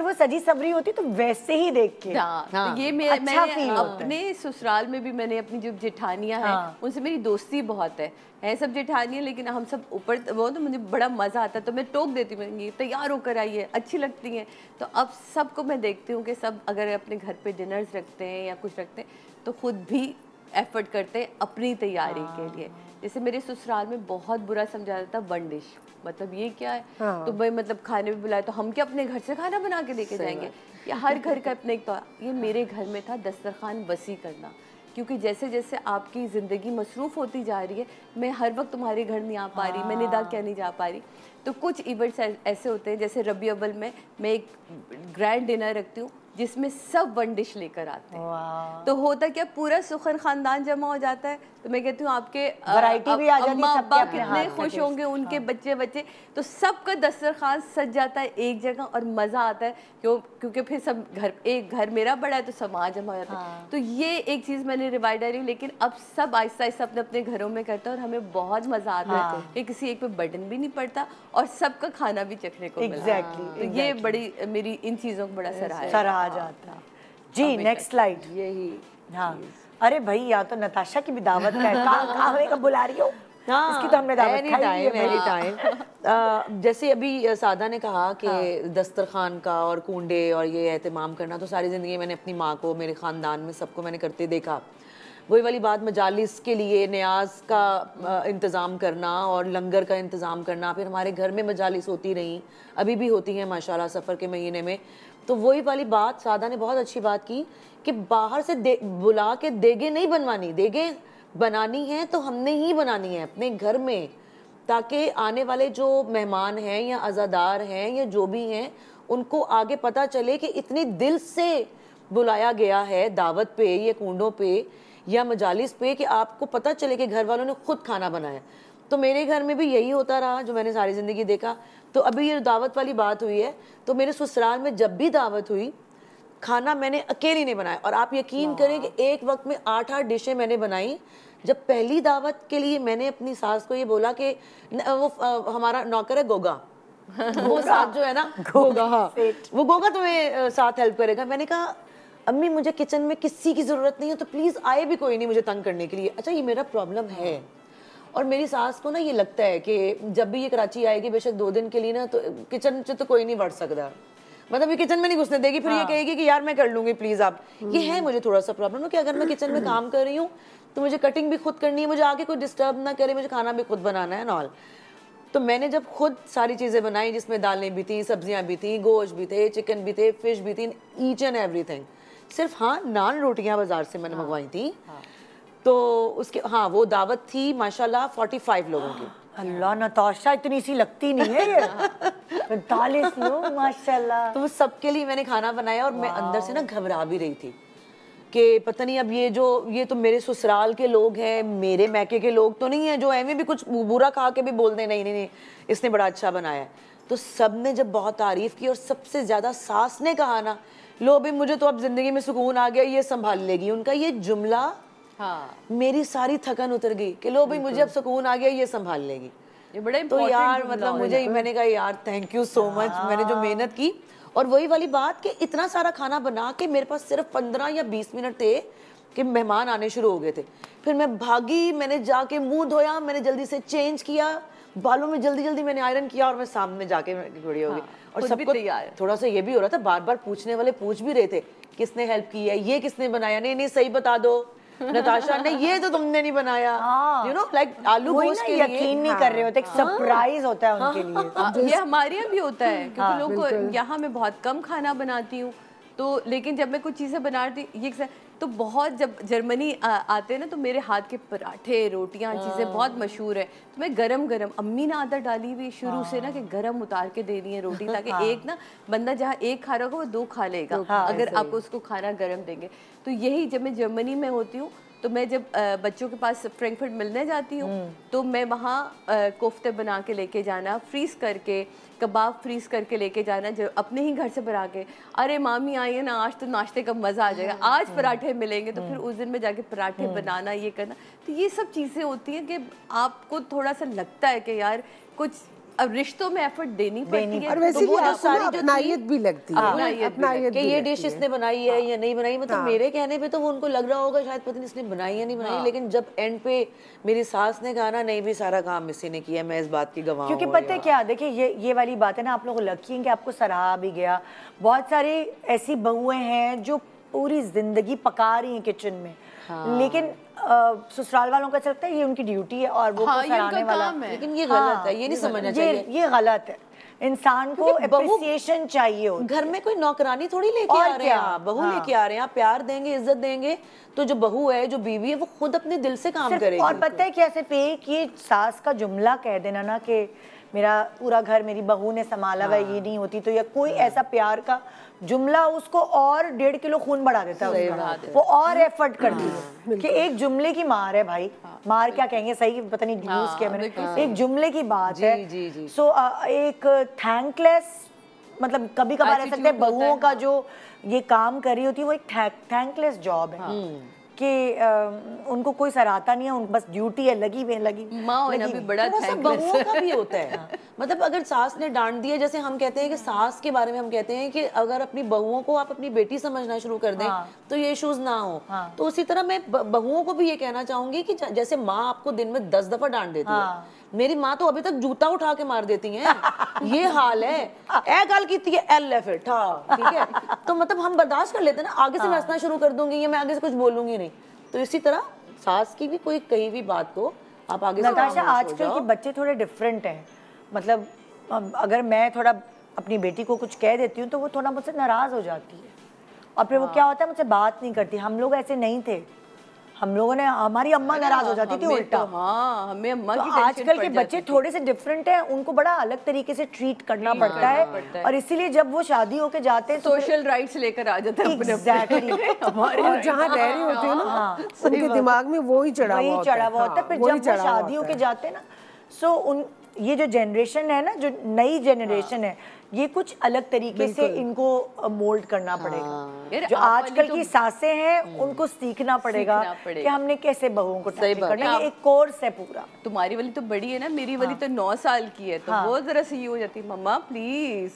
बेसब्री होती तो वैसे ही देख के तो ये मैंने अपने ससुराल में भी मैंने अपनी जो जेठानियां हैं उनसे मेरी दोस्ती बहुत है सब जेठानियां, लेकिन हम सब ऊपर वो तो मुझे बड़ा मज़ा आता है तो मैं टोक देती हूँ ये तैयार होकर आइए, अच्छी लगती हैं। तो अब सबको मैं देखती हूँ कि सब अगर अपने घर पे डिनर्स रखते हैं या कुछ रखते हैं तो खुद भी एफर्ट करते हैं अपनी तैयारी के लिए। जैसे मेरे ससुराल में बहुत बुरा समझा जाता वन डिश, मतलब ये क्या है तो भाई मतलब खाने में बुलाए तो हम क्या अपने घर से खाना बना के लेके जाएंगे, या हर घर का अपने एक तो ये मेरे घर में था दस्तरखान वसी करना, क्योंकि जैसे जैसे आपकी ज़िंदगी मसरूफ़ होती जा रही है, मैं हर वक्त तुम्हारे घर नहीं आ पा रही, मैं निदा क्या नहीं जा पा रही, तो कुछ इवेंट्स ऐसे होते हैं जैसे रबी अव्वल में मैं एक ग्रैंड डिनर रखती हूँ जिसमें सब वन डिश लेकर आते हैं। तो होता क्या पूरा सुखन खानदान जमा हो जाता है, तो मैं कहती हूँ आपके वैरायटी भी आ जाती है, अम्मा अब्बा कितने खुश होंगे, उनके बच्चे तो सबका दस्तरखान सज जाता है एक जगह और मज़ा आता है क्योंकि फिर सब एक घर मेरा बड़ा है तो समाज जमा हो जाता है। तो ये एक चीज़ मैंने रिवाइड आ रही, लेकिन अब सब आहिस्ता आहिस्ता अपने अपने घरों में करते हैं और हमें बहुत मज़ा आता है कि किसी एक पे बर्डन भी नहीं पड़ता और सबका खाना भी चखने को मिलता है। तो ये बड़ी मेरी इन चीज़ों को बड़ा सराहा जाता है जी। Next slide. यही हाँ, अरे भाई या तो नताशा की भी दावत का है, कहाँ का बुला रही हो? इसकी तो हमने दावत खाई है। Any time. जैसे अभी सादा ने कहा कि दस्तरखान का और कूंडे और ये एहतमाम करना, तो सारी ज़िंदगी मैंने अपनी माँ को, मेरे ख़ानदान में सबको मैंने करते देखा। वही वाली बात, मजालिस के लिए न्याज का इंतज़ाम करना और लंगर का इंतज़ाम करना, फिर हमारे घर में मजालिस होती रहीं, अभी भी होती हैं माशाल्लाह सफ़र के महीने में। तो वही वाली बात सादा ने बहुत अच्छी बात की कि बाहर से बुला के देगे नहीं बनवानी, देगे बनानी है तो हमने ही बनानी है अपने घर में, ताकि आने वाले जो मेहमान हैं या अज़ादार हैं या जो भी हैं उनको आगे पता चले कि इतनी दिल से बुलाया गया है दावत पे या कूंडों पे या मजालिस पे, कि आपको पता चले कि घर वालों ने खुद खाना बनाया। तो मेरे घर में भी यही होता रहा जो मैंने सारी ज़िंदगी देखा। तो अभी ये दावत वाली बात हुई है, तो मेरे ससुराल में जब भी दावत हुई खाना मैंने अकेली नहीं बनाया, और आप यकीन करें कि एक वक्त में 8-8 डिशें मैंने बनाई। जब पहली दावत के लिए मैंने अपनी सास को ये बोला कि वो हमारा नौकर है गोगा, वो साथ जो है ना गोगा, हाँ वो गोगा तुम्हें साथ हेल्प करेगा। मैंने कहा अम्मी मुझे किचन में किसी की ज़रूरत नहीं है, तो प्लीज़ आए भी कोई नहीं मुझे तंग करने के लिए। अच्छा ये मेरा प्रॉब्लम है। और मेरी सास को ना ये लगता है कि जब भी ये कराची आएगी बेशक 2 दिन के लिए ना, तो किचन से तो कोई नहीं बढ़ सकता, मतलब ये किचन में नहीं घुसने देगी। फिर ये कहेगी कि यार मैं कर लूँगी प्लीज़ आप। ये है मुझे थोड़ा सा प्रॉब्लम है कि अगर मैं किचन में काम कर रही हूँ तो मुझे कटिंग भी खुद करनी है, मुझे आगे कोई डिस्टर्ब ना करे, मुझे खाना भी खुद बनाना है नॉल। तो मैंने जब खुद सारी चीज़ें बनाई, जिसमें दालें भी थी, सब्जियाँ भी थी, गोश्त भी थे, चिकन भी थे, फिश भी थी, ईच एंड एवरीथिंग। सिर्फ हाँ नान रोटियाँ बाज़ार से मैंने मंगवाई थी। तो उसके हाँ वो दावत थी माशाल्लाह 45 लोगों की। अल्लाह नताशा इतनी सी लगती नहीं है ये 45 लोग माशाल्लाह। तो वो सबके लिए मैंने खाना बनाया और मैं अंदर से ना घबरा भी रही थी कि पता नहीं अब ये तो मेरे ससुराल के लोग हैं, मेरे मैके के लोग तो नहीं है जो एवं भी कुछ बुरा खा के भी बोल दें नहीं इसने बड़ा अच्छा बनाया है। तो सब ने जब बहुत तारीफ़ की और सबसे ज़्यादा सास ने कहा ना लो भी मुझे तो अब ज़िंदगी में सुकून आ गया, ये संभाल लेगी। उनका ये जुमला मेरी सारी थकन उतर गई कि लो भाई मुझे अब सुकून आ गया, ये संभाल लेगी। ये बड़ा तो यार मतलब मुझे मैंने कहा यार थैंक यू सो मच, मैंने जो मेहनत की। और वही वाली बात कि इतना सारा खाना बना के मेरे पास सिर्फ 15 या 20 मिनट थे कि मेहमान आने शुरू हो गए थे। फिर मैं भागी, मैंने जाके मुंह धोया, मैंने जल्दी से चेंज किया, बालों में जल्दी जल्दी मैंने आयरन किया और मैं सामने जाके खड़ी हो गई। और सबको थोड़ा सा ये भी हो रहा था, बार बार पूछने वाले पूछ भी रहे थे किसने हेल्प की है, ये किसने बनाया, नहीं सही बता दो नताशा ने, ये तो तुमने नहीं बनाया। यू नो लाइक आलू गोश्त के लिए यकीन नहीं कर रहे होते, एक सरप्राइज होता है उनके लिए। ये हमारे यहाँ भी होता है क्योंकि लोग को यहाँ मैं बहुत कम खाना बनाती हूँ, तो लेकिन जब मैं कुछ चीज़ें बनाती ये तो बहुत, जब जर्मनी आते हैं ना तो मेरे हाथ के पराठे रोटियाँ चीज़ें बहुत मशहूर है। तो मैं गरम अम्मी ने आदत डाली हुई शुरू से ना कि गरम उतार के देनी है रोटी, ताकि एक ना बंदा जहाँ एक खा रहा होगा वो 2 खा लेगा अगर आप उसको खाना गरम देंगे। तो यही जब मैं जर्मनी में होती हूँ तो मैं जब बच्चों के पास फ्रैंकफर्ट मिलने जाती हूँ तो मैं वहाँ कोफ्ते बना के लेके जाना, फ्रीज़ करके कबाब फ्रीज़ करके लेके जाना, जो अपने ही घर से बना के, अरे मामी आई है ना आज तो नाश्ते का मज़ा आ जाएगा, आज पराठे मिलेंगे, तो फिर उस दिन में जाके पराठे बनाना, ये करना। तो ये सब चीज़ें होती हैं कि आपको थोड़ा सा लगता है कि यार कुछ अब रिश्तों में एफर्ट देनी पड़ती है। और वैसे तो वो भी जो आपको सारी ना जो अपनायत भी लगती है, अपनायत कि भी ये लगती डिश है। इसने बनाई है या नहीं बनाई, मतलब मेरे कहने पे तो वो उनको लग रहा होगा शायद पता नहीं इसने बनाई या नहीं बनाई, लेकिन जब एंड पे मेरी सास ने कहा ना नहीं भी सारा काम इसी ने किया, मैं इस बात की गवाह हूँ। क्योंकि पता है क्या, देखिए ये वाली बात है ना, आप लोग लकी हैं कि आपको सराहा भी गया। बहुत सारी ऐसी बहुएं हैं जो पूरी जिंदगी पका रही हैं किचन में, लेकिन ससुराल वालों का चलता है ये उनकी ड्यूटी है और वो सराहने वाला, लेकिन ये गलत है, ये नहीं समझना चाहिए, ये गलत है। इंसान को एप्रिसिएशन चाहिए हो। घर में कोई नौकरानी थोड़ी लेके आ रहे हैं आप, बहू लेके आ रहे हैं, आप प्यार देंगे, इज्जत देंगे, तो जो बहू है, जो बीवी है, वो खुद अपने दिल से काम करेगी। और पता है क्या, सिर्फ एक ये सास का जुमला कह देना ना कि मेरा पूरा घर मेरी बहू ने संभाला हुआ, ये नहीं होती तो, या कोई ऐसा प्यार का जुमला उसको और 1.5 किलो खून बढ़ा देता है उसका। वो और एफर्ट करती है कि एक जुमले की मार है भाई, मार क्या कहेंगे, सही पता नहीं यूज किया मैंने, एक जुमले की बात है। सो एक थैंकलेस, मतलब कभी कभार ऐसा लगता है बहुओं का जो ये काम कर रही होती है वो एक थैंकलेस जॉब है कि उनको कोई सराहता नहीं है, उनको बस ड्यूटी है, लगी माँ होना भी बड़ा बहुओं का भी होता है। मतलब अगर सास ने डांट दिया, जैसे हम कहते हैं कि सास के बारे में हम कहते हैं कि अगर अपनी बहुओं को आप अपनी बेटी समझना शुरू कर दें तो ये इश्यूज ना हो, तो उसी तरह मैं बहुओं को भी ये कहना चाहूंगी कि जैसे माँ आपको दिन में 10 दफा डांट देती है, मेरी माँ तो अभी तक जूता उठा के मार देती हैं। ये हाल है, ए गल की एल है फिर ठीक है, तो मतलब हम बर्दाश्त कर लेते हैं ना, आगे से मैं हंसना शुरू कर दूंगी या मैं आगे से कुछ बोलूंगी नहीं, तो इसी तरह सास की भी कोई कहीं भी बात को आप आगे से नताशा, आजकल के बच्चे थोड़े डिफरेंट हैं। मतलब अगर मैं थोड़ा अपनी बेटी को कुछ कह देती हूँ तो वो थोड़ा मुझसे नाराज हो जाती है, और फिर वो क्या होता है, मुझसे बात नहीं करती। हम लोग ऐसे नहीं थे, हम लोगों ने, हमारी अम्मा नाराज हो जाती थी उल्टा। हमें अम्मा की आजकल के बच्चे थोड़े से डिफरेंट हैं, उनको बड़ा अलग तरीके से ट्रीट करना पड़ता है, और इसीलिए जब वो शादी होके जाते हैं सोशल राइट्स लेकर आ जाते हैं अपने। एग्जैक्टली, और जहाँ रह रहे होते हैं ना, उनके दिमाग में वो ही चढ़ा हुआ होता है। फिर जब वो शादी होके जाते हैं ना, सो उन ये जो जनरेशन है ना, जो नई जनरेशन है, ये कुछ अलग तरीके से इनको मोल्ड करना पड़ेगा। जो आजकल की सासें हैं उनको सीखना पड़ेगा कि हमने कैसे बहुओं को टैकल करना है। एक कोर्स है पूरा। तुम्हारी वाली तो बड़ी है ना, मेरी वाली तो 9 साल की है, तो वो जरा सी ये हो जाती, मम्मा प्लीज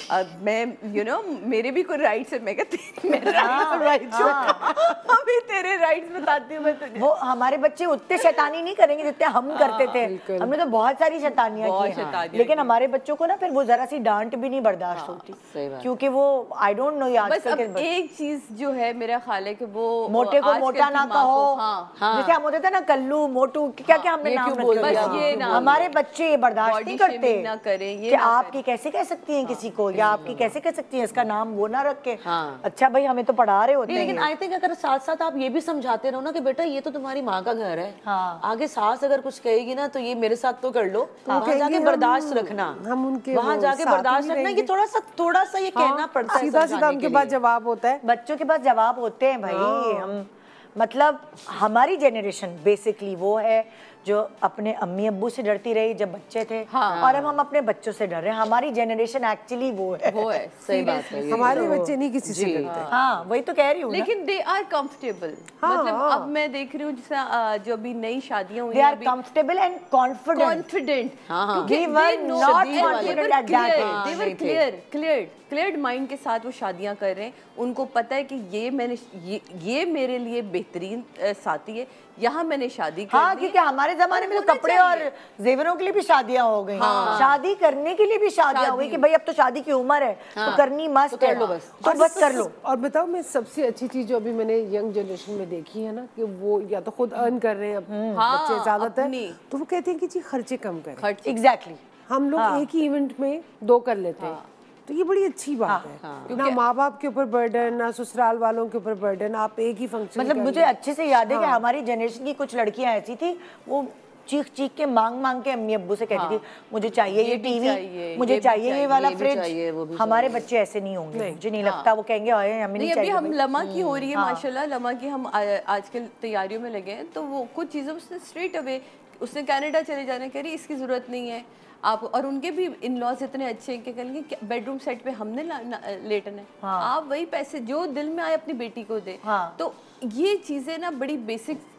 मैं मेरे भी कोई राइट्स है। मैं कहती मेरे राइट्स अभी तेरे राइट्स बताती हूँ मैं तुझे। वो हमारे बच्चे उतने शैतानी नहीं करेंगे जितने हम करते थे। हमने तो बहुत सारी शैतानियां की, लेकिन हमारे बच्चों को ना फिर वो जरा सी डांट भी नहीं बर्दाश्त होती, क्योंकि वो आई डोंट नो, आजकल के एक चीज जो है मेरा ख्याल है कि वो मोटे को मोटा ना कहो, जैसे हम होते थे ना कल्लू मोटू, क्या क्या हमने नाम रखे, हमारे बच्चे ये बर्दाश्त नहीं करते कि आपकी कैसे कह सकती हैं किसी को, या आपकी कैसे कह सकती हैं इसका नाम वो ना रख के। अच्छा भाई, हमें तो पढ़ा रहे होते हैं। लेकिन आई थिंक अगर साथ साथ आप ये भी समझाते रहो ना कि बेटा ये तो तुम्हारी माँ का घर है, आगे सास अगर कुछ कहेगी ना तो ये मेरे साथ तो कर लो, वहाँ जाके बर्दाश्त रखना, हम उनके वहाँ जाके बर्दाश्त रखना, ये थोड़ा सा ये कहना पड़ता है। सीधा सीधा उनके पास जवाब होता है, बच्चों के पास जवाब होते हैं भाई। हम मतलब हमारी जनरेशन बेसिकली वो है जो अपने अम्मी अब्बू से डरती रही जब बच्चे थे, और अब हम अपने बच्चों से डर रहे हैं। हमारी जनरेशन एक्चुअली वो है सही बात है। हमारे बच्चे नहीं किसी से डरते। हाँ, वही तो कह रही हूँ, लेकिन दे आर कंफर्टेबल। मतलब अब मैं देख रही हूँ जैसे जो अभी नई शादियां हुई हैं, they are comfortable and confident. Cleared mind के साथ वो शादियां कर रहे हैं। उनको पता है कि ये मेरे लिए बेहतरीन साथी है, यहाँ मैंने शादी कर दी। क्योंकि हमारे जमाने में तो कपड़े और जेवरों के लिए भी शादियां हो गई, शादी करने के लिए भी शादियां हो गई कि भाई अब तो शादी की उम्र है तो करनी मस्ट है, तो बस कर लो। और बताओ, मैं सबसे अच्छी चीज जो अभी मैंने यंग जनरेशन में देखी है ना, कि वो या तो खुद अर्न कर रहे हैं बच्चे ज्यादातर, तो वो कहते हैं कि जी खर्चे कम करें। एग्जैक्टली, हम लोग एक ही इवेंट में 2 कर लेते हैं, तो ये बड़ी अच्छी बात है। ना माँ बाप के ऊपर बर्डन, ना ससुराल वालों के ऊपर बर्डन, आप एक ही फंक्शन। मतलब मुझे अच्छे से याद है कि हमारी जनरेशन की कुछ लड़कियां ऐसी थी, वो चीख चीख के मांग के अम्मी अब्बू से कहती थी मुझे चाहिए ये टीवी, मुझे चाहिए ये वाला फ्रिज। हमारे बच्चे ऐसे नहीं होंगे, मुझे नहीं लगता। वो कहेंगे हमें नहीं चाहिए। अभी हम लमा की हो रही है माशाल्लाह, लमा की हम आजकल तैयारियों में लगे हैं, तो वो कुछ चीज़ें उसने स्ट्रेट अवे, उसने कनाडा चले जाने कह रही इसकी ज़रूरत नहीं है आप। और उनके भी इन लॉज इतने अच्छे हैं कि कहेंगे बेडरूम सेट पे हमने लेटना है, आप वही पैसे जो दिल में आए अपनी बेटी को दे। तो ये चीज़ें ना बड़ी बेसिक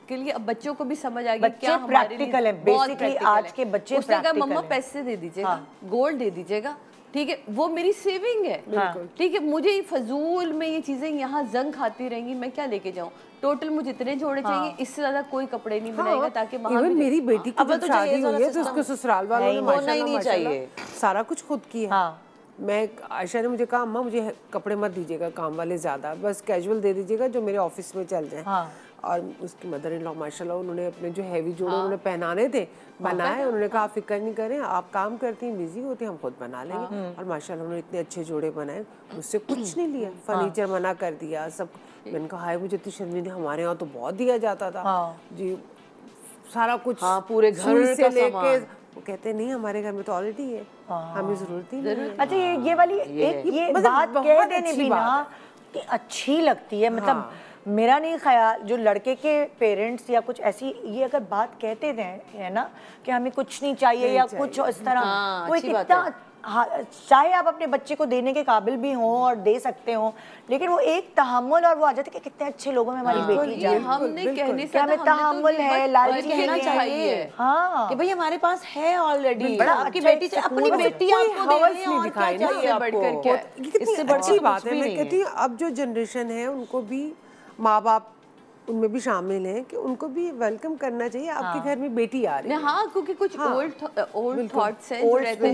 के लिए अब बच्चों को भी समझ आ गया क्या हमारे लिए है बेसिकली आज के बच्चे उसने कहा मम्मा पैसे दे दीजिएगा, गोल्ड दे दीजिएगा, ठीक है, वो मेरी सेविंग है, ठीक है, मुझे ये फजूल में ये चीजें यहाँ जंग खाती रहेंगी, मैं क्या लेके जाऊँ, टोटल मुझे इतने जोड़े चाहिए, इससे ज्यादा कोई कपड़े नहीं बनाएगा ताकि मेरी बेटी की जब शादी हुई है तो उसके ससुराल वालों ने माशाल्लाह सारा कुछ खुद किया। मैं आयशा ने मुझे कहा अम्मा मुझे कपड़े मत दीजिएगा काम वाले ज़्यादा, बस कैजुअल दे दीजिएगा जो मेरे ऑफिस में चल जाए। और उसकी मदर इन लॉ माशाल्लाह उन्होंने अपने जो हैवी जोड़े उन्होंने पहनाने थे बनाए, उन्होंने कहा आप फिक्र नहीं करें, आप काम करती हैं बिजी होती हैं, हम खुद बना लेंगे। और माशाल्लाह उन्होंने इतने अच्छे जोड़े बनाए, मुझसे कुछ नहीं लिया, फर्नीचर मना कर दिया सब। मैंने कहा हाय मुझे इतनी शर्मिंदा, हमारे यहाँ तो बहुत दिया जाता था जी, सारा कुछ पूरे घर से लेके, वो कहते नहीं हमारे घर में तो ऑलरेडी है, हमें जरूरत ही नहीं। अच्छा ये वाली ये बात कह देने भी ना अच्छी लगती है, मतलब मेरा नहीं ख्याल जो लड़के के पेरेंट्स या कुछ ऐसी ये अगर बात कहते हैं ना कि हमें कुछ नहीं चाहिए या कुछ इस तरह, कोई कितना चाहे आप अपने बच्चे को देने के काबिल भी हों और दे सकते हो, लेकिन वो एक तहम्मुल और वो आ जाते कि कितने अच्छे लोगों में हमारी बेटी जाए, हमने कहने से हमें तहम्मुल है, लालची कहना चाहिए कि भाई हमारे पास है ऑलरेडी, आपकी बेटी से अपनी बेटी आपको नहीं दिखाई ना, इससे बड़ी बात है। मैं कहती हूँ अब जो जनरेशन है उनको भी माँ बाप उनमें भी शामिल हैं कि उनको भी वेलकम करना चाहिए, आपके घर में बेटी आ रही है। हाँ, क्योंकि कुछ ओल्ड थॉट्स हैं जो रहते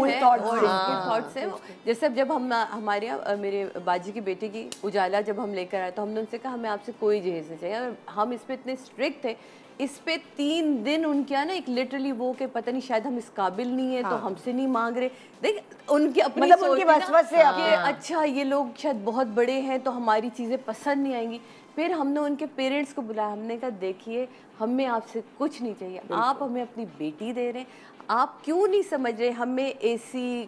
हैं, जैसे जब हम हमारे यहाँ मेरे बाजी की बेटी की उजाला जब हम लेकर आए तो हमने उनसे कहा हमें आपसे कोई जहेज नहीं चाहिए, और हम इस पे इतने स्ट्रिक्ट थे, इस पे 3 दिन उनके यहाँ ना एक लिटरली वो कि पता नहीं शायद हम इस काबिल नहीं है तो हमसे नहीं मांग रहे, देख उनकी अपनी मतलब उनकी वसवसे कि अच्छा ये लोग शायद बहुत बड़े हैं तो हमारी चीज़ें पसंद नहीं आएंगी। फिर हमने उनके पेरेंट्स को बुलाया, हमने कहा देखिए हमें आपसे कुछ नहीं चाहिए, आप हमें अपनी बेटी दे रहे हैं, आप क्यों नहीं समझ रहे हमें एसी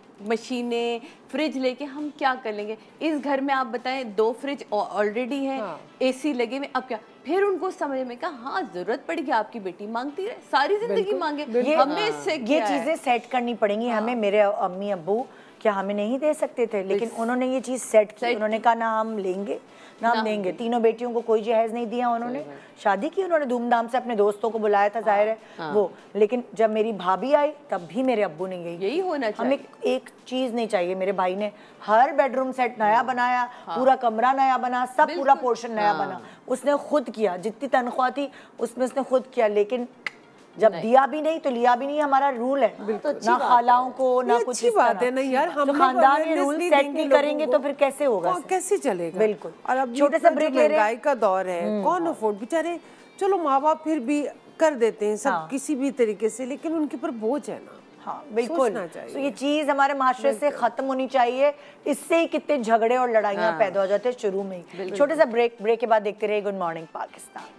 मशीनें फ्रिज लेके हम क्या कर लेंगे, इस घर में आप बताएं 2 फ्रिज ऑलरेडी हैं, एसी लगे हुए, अब क्या। फिर उनको समझ में कहा हाँ जरूरत पड़ेगी, आपकी बेटी मांगती रहे सारी जिंदगी मांगे, हमें इससे ये चीजें सेट करनी पड़ेंगी हमें। मेरे अम्मी अब्बू क्या हमें नहीं दे सकते थे, लेकिन उन्होंने ये चीज़ सेट की, उन्होंने कहा ना हम लेंगे ना हम देंगे। तीनों बेटियों को कोई जहेज नहीं दिया उन्होंने, शादी की उन्होंने धूमधाम से, अपने दोस्तों को बुलाया था जाहिर है वो, लेकिन जब मेरी भाभी आई तब भी मेरे अब्बू ने यही होना चाहिए। हमें एक चीज़ नहीं चाहिए। मेरे भाई ने हर बेडरूम सेट नया बनाया, पूरा कमरा नया बना, सब पूरा पोर्शन नया बना, उसने खुद किया, जितनी तनख्वाह थी उसमें उसने खुद किया, लेकिन जब दिया भी नहीं तो लिया भी नहीं, हमारा रूल है तो ना खालाओं को ना कुछ। अच्छी बात है ना यार, हम खानदानी रूल सेट नहीं करेंगे तो फिर कैसे होगा, कैसे चलेगा। बिल्कुल। और अब छोटे से ब्रेक ले रहे हैं, महंगाई का दौर है, कौन अफोर्ड, बेचारे चलो माँ बाप फिर भी कर देते हैं सब किसी भी तरीके से, लेकिन उनके ऊपर बोझ है ना। हाँ बिल्कुल, तो ये चीज हमारे माशरे से खत्म होनी चाहिए, इससे ही कितने झगड़े और लड़ाइयाँ पैदा हो जाते हैं शुरू में ही। छोटे सा ब्रेक के बाद देखते रहिए good morning Pakistan.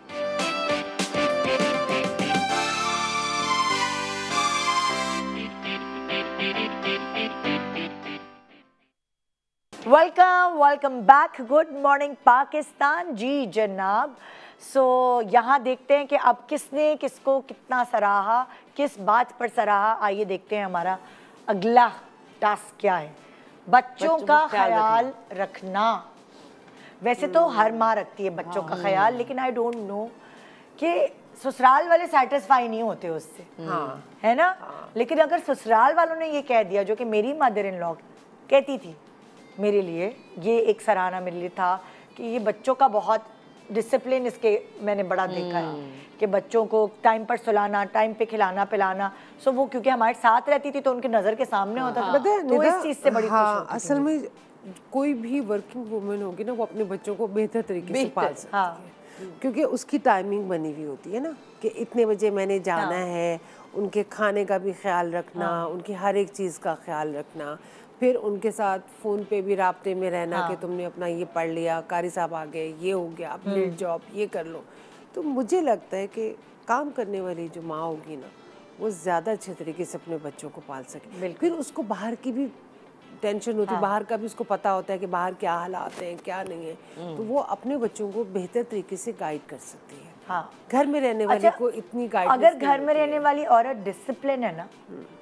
Welcome back, good morning Pakistan. जी जनाब, यहाँ देखते हैं कि अब किसने किसको कितना सराहा, किस बात पर सराहा। आइए देखते हैं हमारा अगला टास्क क्या है। बच्चों का ख्याल रखना। वैसे तो हर माँ रखती है बच्चों का ख्याल, लेकिन आई डोंट नो कि ससुराल वाले सेटिस्फाई नहीं होते उससे, है ना। लेकिन अगर ससुराल वालों ने ये कह दिया, जो कि मेरी मदर इन लॉ कहती थी, मेरे लिए ये एक सराहना मेरे लिए था कि ये बच्चों का बहुत डिसिप्लिन, इसके मैंने बड़ा देखा है कि बच्चों को टाइम पर सुलाना, टाइम पे खिलाना पिलाना। सो वो क्योंकि हमारे साथ रहती थी तो उनके नज़र के सामने होता था, तो इस चीज़ से बड़ी खुश होती थी। असल में कोई भी वर्किंग वुमेन होगी ना, वो अपने बच्चों को बेहतर तरीके से पाल सकती है, क्योंकि उसकी टाइमिंग बनी हुई होती है ना कि इतने बजे मैंने जाना है, उनके खाने का भी ख्याल रखना, उनकी हर एक चीज़ का ख्याल रखना, फिर उनके साथ फ़ोन पे भी राब्ते में रहना कि तुमने अपना ये पढ़ लिया, कारी साहब आ गए, ये हो गया, अपडेट जॉब ये कर लो। तो मुझे लगता है कि काम करने वाली जो माँ होगी ना, वो ज़्यादा अच्छे तरीके से अपने बच्चों को पाल सके। फिर उसको बाहर की भी टेंशन होती है, बाहर का भी उसको पता होता है कि बाहर क्या हालात हैं क्या नहीं है, तो वो अपने बच्चों को बेहतर तरीके से गाइड कर सकती है। घर में रहने वाली को इतनी गाइड, अगर घर में रहने वाली औरत डिसिप्लिन है ना,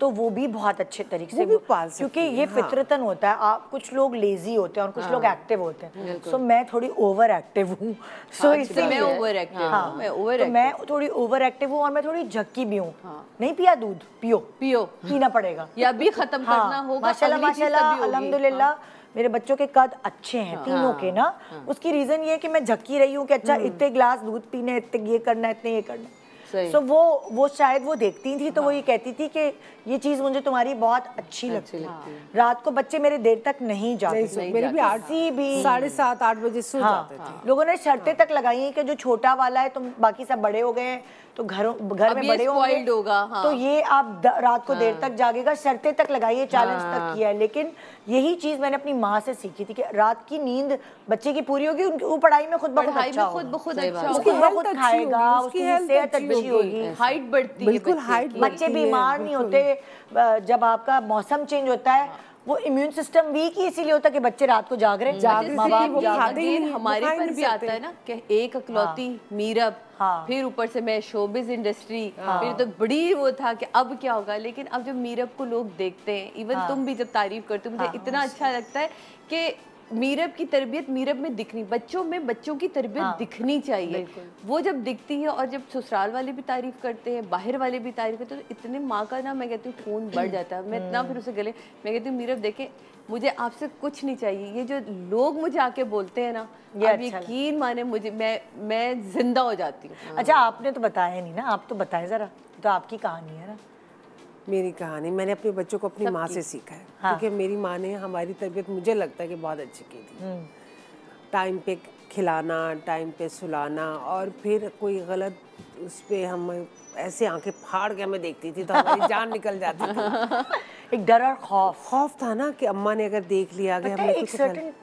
तो वो भी बहुत अच्छे तरीके से भी पाल सकती क्योंकि है, ये फितरतन होता है। आप कुछ लोग लेजी होते हैं और कुछ लोग एक्टिव होते हैं। सो मैं थोड़ी ओवर एक्टिव हूँ, सो इसलिए मैं ओवर एक्टिव हूँ, मैं ओवर तो मैं थोड़ी ओवर एक्टिव हूँ और मैं थोड़ी झक्की भी हूँ। नहीं पिया दूध, पियो पीना पड़ेगा या भी खत्म करना होगा। माशाल्लाह माशाल्लाह अल्हम्दुलिल्लाह मेरे बच्चों के कद अच्छे हैं तीनों के ना। उसकी रीजन ये है कि मैं झक्की रही हूँ कि अच्छा इतने ग्लास दूध पीने, इतने ये करना, इतने ये करना। सो वो शायद वो देखती थी तो वो ये कहती थी कि ये चीज मुझे तुम्हारी बहुत अच्छी लगती है। रात को बच्चे मेरे देर तक नहीं जाते, मेरे भी 7:30-8 बजे सो जाते थे। लोगों ने शर्तें तक लगाई हैं कि जो छोटा वाला है तुम बाकी सब बड़े हो गए हैं तो घर में बड़े होंगे तो ये आप रात को देर तक जागेगा। शर्तें तक लगाई है, चैलेंज तक किया है। लेकिन यही चीज मैंने अपनी माँ से सीखी थी कि रात की नींद बच्चे की पूरी होगी, वो पढ़ाई में खुद ब खुद अच्छा होगा, खुद खाएगा, उसकी सेहत अच्छी होगी, हाइट बढ़ती है, बिल्कुल हाइट बच्चे बीमार नहीं होते। जब आपका मौसम चेंज होता है वो इम्यून सिस्टम वीक ही इसीलिए होता है कि बच्चे रात को जाग रहे हैं। हमारे पर भी आता है ना कि एक अकलौती मीरब, फिर ऊपर से मैं शोबिज इंडस्ट्री, फिर तो बड़ी वो था कि अब क्या होगा। लेकिन अब जब मीरब को लोग देखते हैं, इवन तुम भी जब तारीफ करते हो, मुझे इतना अच्छा लगता है कि मीरब की तरबियत मीरब में दिखनी, बच्चों में बच्चों की तरबियत दिखनी चाहिए। वो जब दिखती है और जब ससुराल वाले भी तारीफ करते हैं, बाहर वाले भी तारीफ करते हैं, तो इतने माँ का ना मैं कहती हूँ खून बढ़ जाता है। मैं इतना फिर उसे गले मैं कहती हूँ मीरब देखे मुझे आपसे कुछ नहीं चाहिए, ये जो लोग मुझे आके बोलते हैं ना, आप यकीन माने मुझे मैं जिंदा हो जाती हूँ। अच्छा आपने तो बताया नहीं ना, आप तो बताएं जरा, तो आपकी कहानी है ना। मेरी कहानी मैंने अपने बच्चों को अपनी माँ से सीखा है। क्योंकि मेरी माँ ने हमारी तरबियत मुझे लगता है कि बहुत अच्छी की थी। टाइम पे खिलाना, टाइम पे सुलाना, और फिर कोई गलत उस पर हम ऐसे आंखें फाड़ के हमें देखती थी तो हमारी जान निकल जाती थी। एक डर और खौफ था ना कि अम्मा ने अगर देख लिया कि हमने कुछ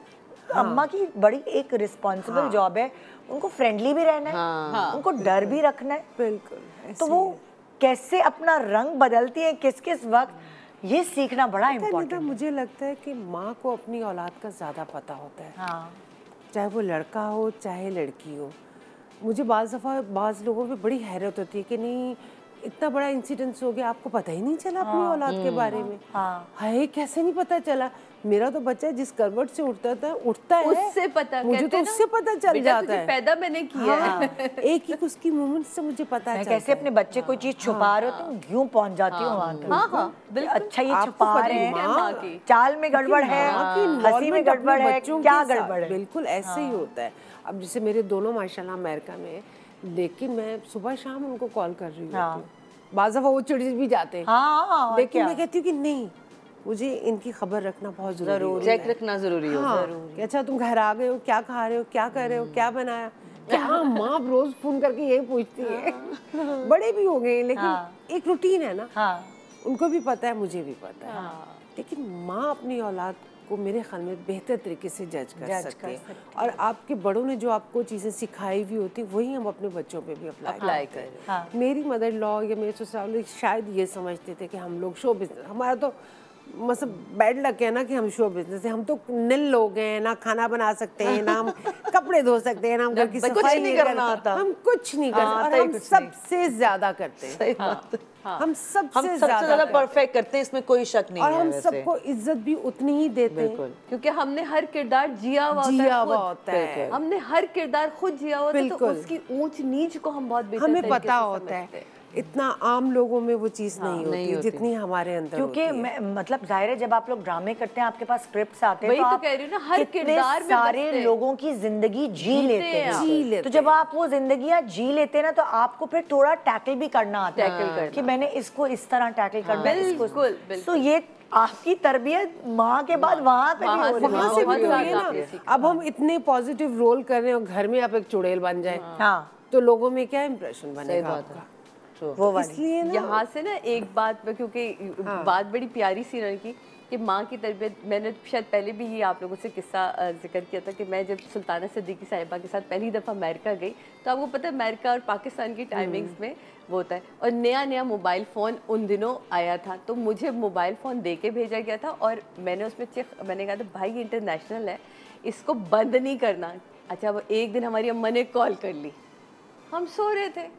अम्मा की बड़ी एक रिस्पॉन्सिबल जॉब है, उनको फ्रेंडली भी रहना है, उनको डर भी रखना है। बिल्कुल। तो वो कैसे अपना रंग बदलती है किस किस वक्त, ये सीखना बड़ा इम्पोर्टेंट है। मुझे लगता है कि माँ को अपनी औलाद का ज़्यादा पता होता है। चाहे वो लड़का हो चाहे लड़की हो। मुझे बाज़ लोगों पे बड़ी हैरत होती है कि नहीं इतना बड़ा इंसिडेंस हो गया, आपको पता ही नहीं चला अपनी औलाद के बारे में। हाय कैसे नहीं पता चला। मेरा तो बच्चा जिस करवट से उठता है उससे पता, मुझे तो उससे पता चल जाता है। पैदा मैंने किया है। एक ही उसकी मूवमेंट से मुझे पता है कैसे अपने बच्चे कोई चीज छुपा रहे होते हैं, यूं पहुंच जाती हूँ वहां तक। अच्छा ये छुपा रहे हैं, चाल में गड़बड़ है, हंसी में गड़बड़ है, क्या गड़बड़ है। बिल्कुल ऐसे ही होता है। अब जैसे मेरे दोनों माशाल्लाह अमेरिका में, लेकिन मैं सुबह शाम उनको कॉल कर रही हूँ। बाज़ दफ़ा वो चिढ़ भी जाते हैं, लेकिन मैं कहती हूँ कि नहीं, मुझे इनकी खबर रखना बहुत जरूरी है, चेक रखना जरूरी है। अच्छा तुम घर आ गए हो, क्या खा रहे हो, क्या कर रहे हो, क्या बनाया, क्या माँ रोज फोन करके यही पूछती है। बड़े भी हो गए लेकिन एक रूटीन है ना, उनको भी पता है, मुझे भी पता है। लेकिन माँ अपनी औलाद को मेरे ख्याल में बेहतर तरीके से जज कर सकते हैं। और आपके बड़ों ने जो आपको चीज़ें सिखाई हुई होती वही हम अपने बच्चों पे भी अप्लाई करें। मेरी मदर लॉ या मेरे ससुराल शायद ये समझते थे कि हम लोग शो बिजनेस, हमारा तो मतलब बैड लक है ना कि हम शो बिजनेस है। हम तो निल लोग हैं, ना खाना बना सकते हैं, ना हम कपड़े धो सकते हैं, ना हम घर की सफाई नहीं करना आता, हम कुछ नहीं कर सकते। हम सबसे ज्यादा करते हैं, हम सबसे ज्यादा परफेक्ट करते हैं, इसमें कोई शक नहीं है। और हम सबको इज्जत भी उतनी ही देते हैं क्योंकि हमने हर किरदार जिया हुआ होता है। हमने हर किरदार खुद जिया हुआ होता है, तो उसकी ऊंच नीच को हम बहुत बेहतर हमें पता होता है। इतना आम लोगों में वो चीज़ नहीं होती जितनी हमारे अंदर क्योंकि मतलब जाहिर है जब आप लोग ड्रामे करते हैं आपके पास स्क्रिप्ट्स आते हैं, तो आप कह रही हूँ ना, हर किरदार में सारे लोगों की जिंदगी जी लेते हैं। तो जब आप वो जिंदगियां जी लेते हैं ना, तो आपको फिर थोड़ा टैकल भी करना आता है कि मैंने इसको इस तरह टैकल करना है। तो ये आपकी तरबियत माँ के बाद वहाँ पे भी हो रही है। अब हम इतने पॉजिटिव रोल कर रहे हैं और घर में आप एक चुड़ैल बन जाए तो लोगों में क्या इंप्रेशन बनेगा आपका। वो इसलिए यहाँ से ना एक बात, क्योंकि बात बड़ी प्यारी सी लड़की कि माँ की तरबियत, मैंने शायद पहले भी ये आप लोगों से किस्सा जिक्र किया था कि मैं जब सुल्ताना सिद्दीकी साहिबा के साथ पहली दफ़ा अमेरिका गई, तो आपको पता है अमेरिका और पाकिस्तान की टाइमिंग्स में वो होता है, और नया मोबाइल फ़ोन उन दिनों आया था, तो मुझे मोबाइल फ़ोन दे के भेजा गया था और मैंने उसमें मैंने कहा था भाई इंटरनेशनल है, इसको बंद नहीं करना। अच्छा, वो एक दिन हमारी अम्मा ने कॉल कर ली, हम सो रहे थे,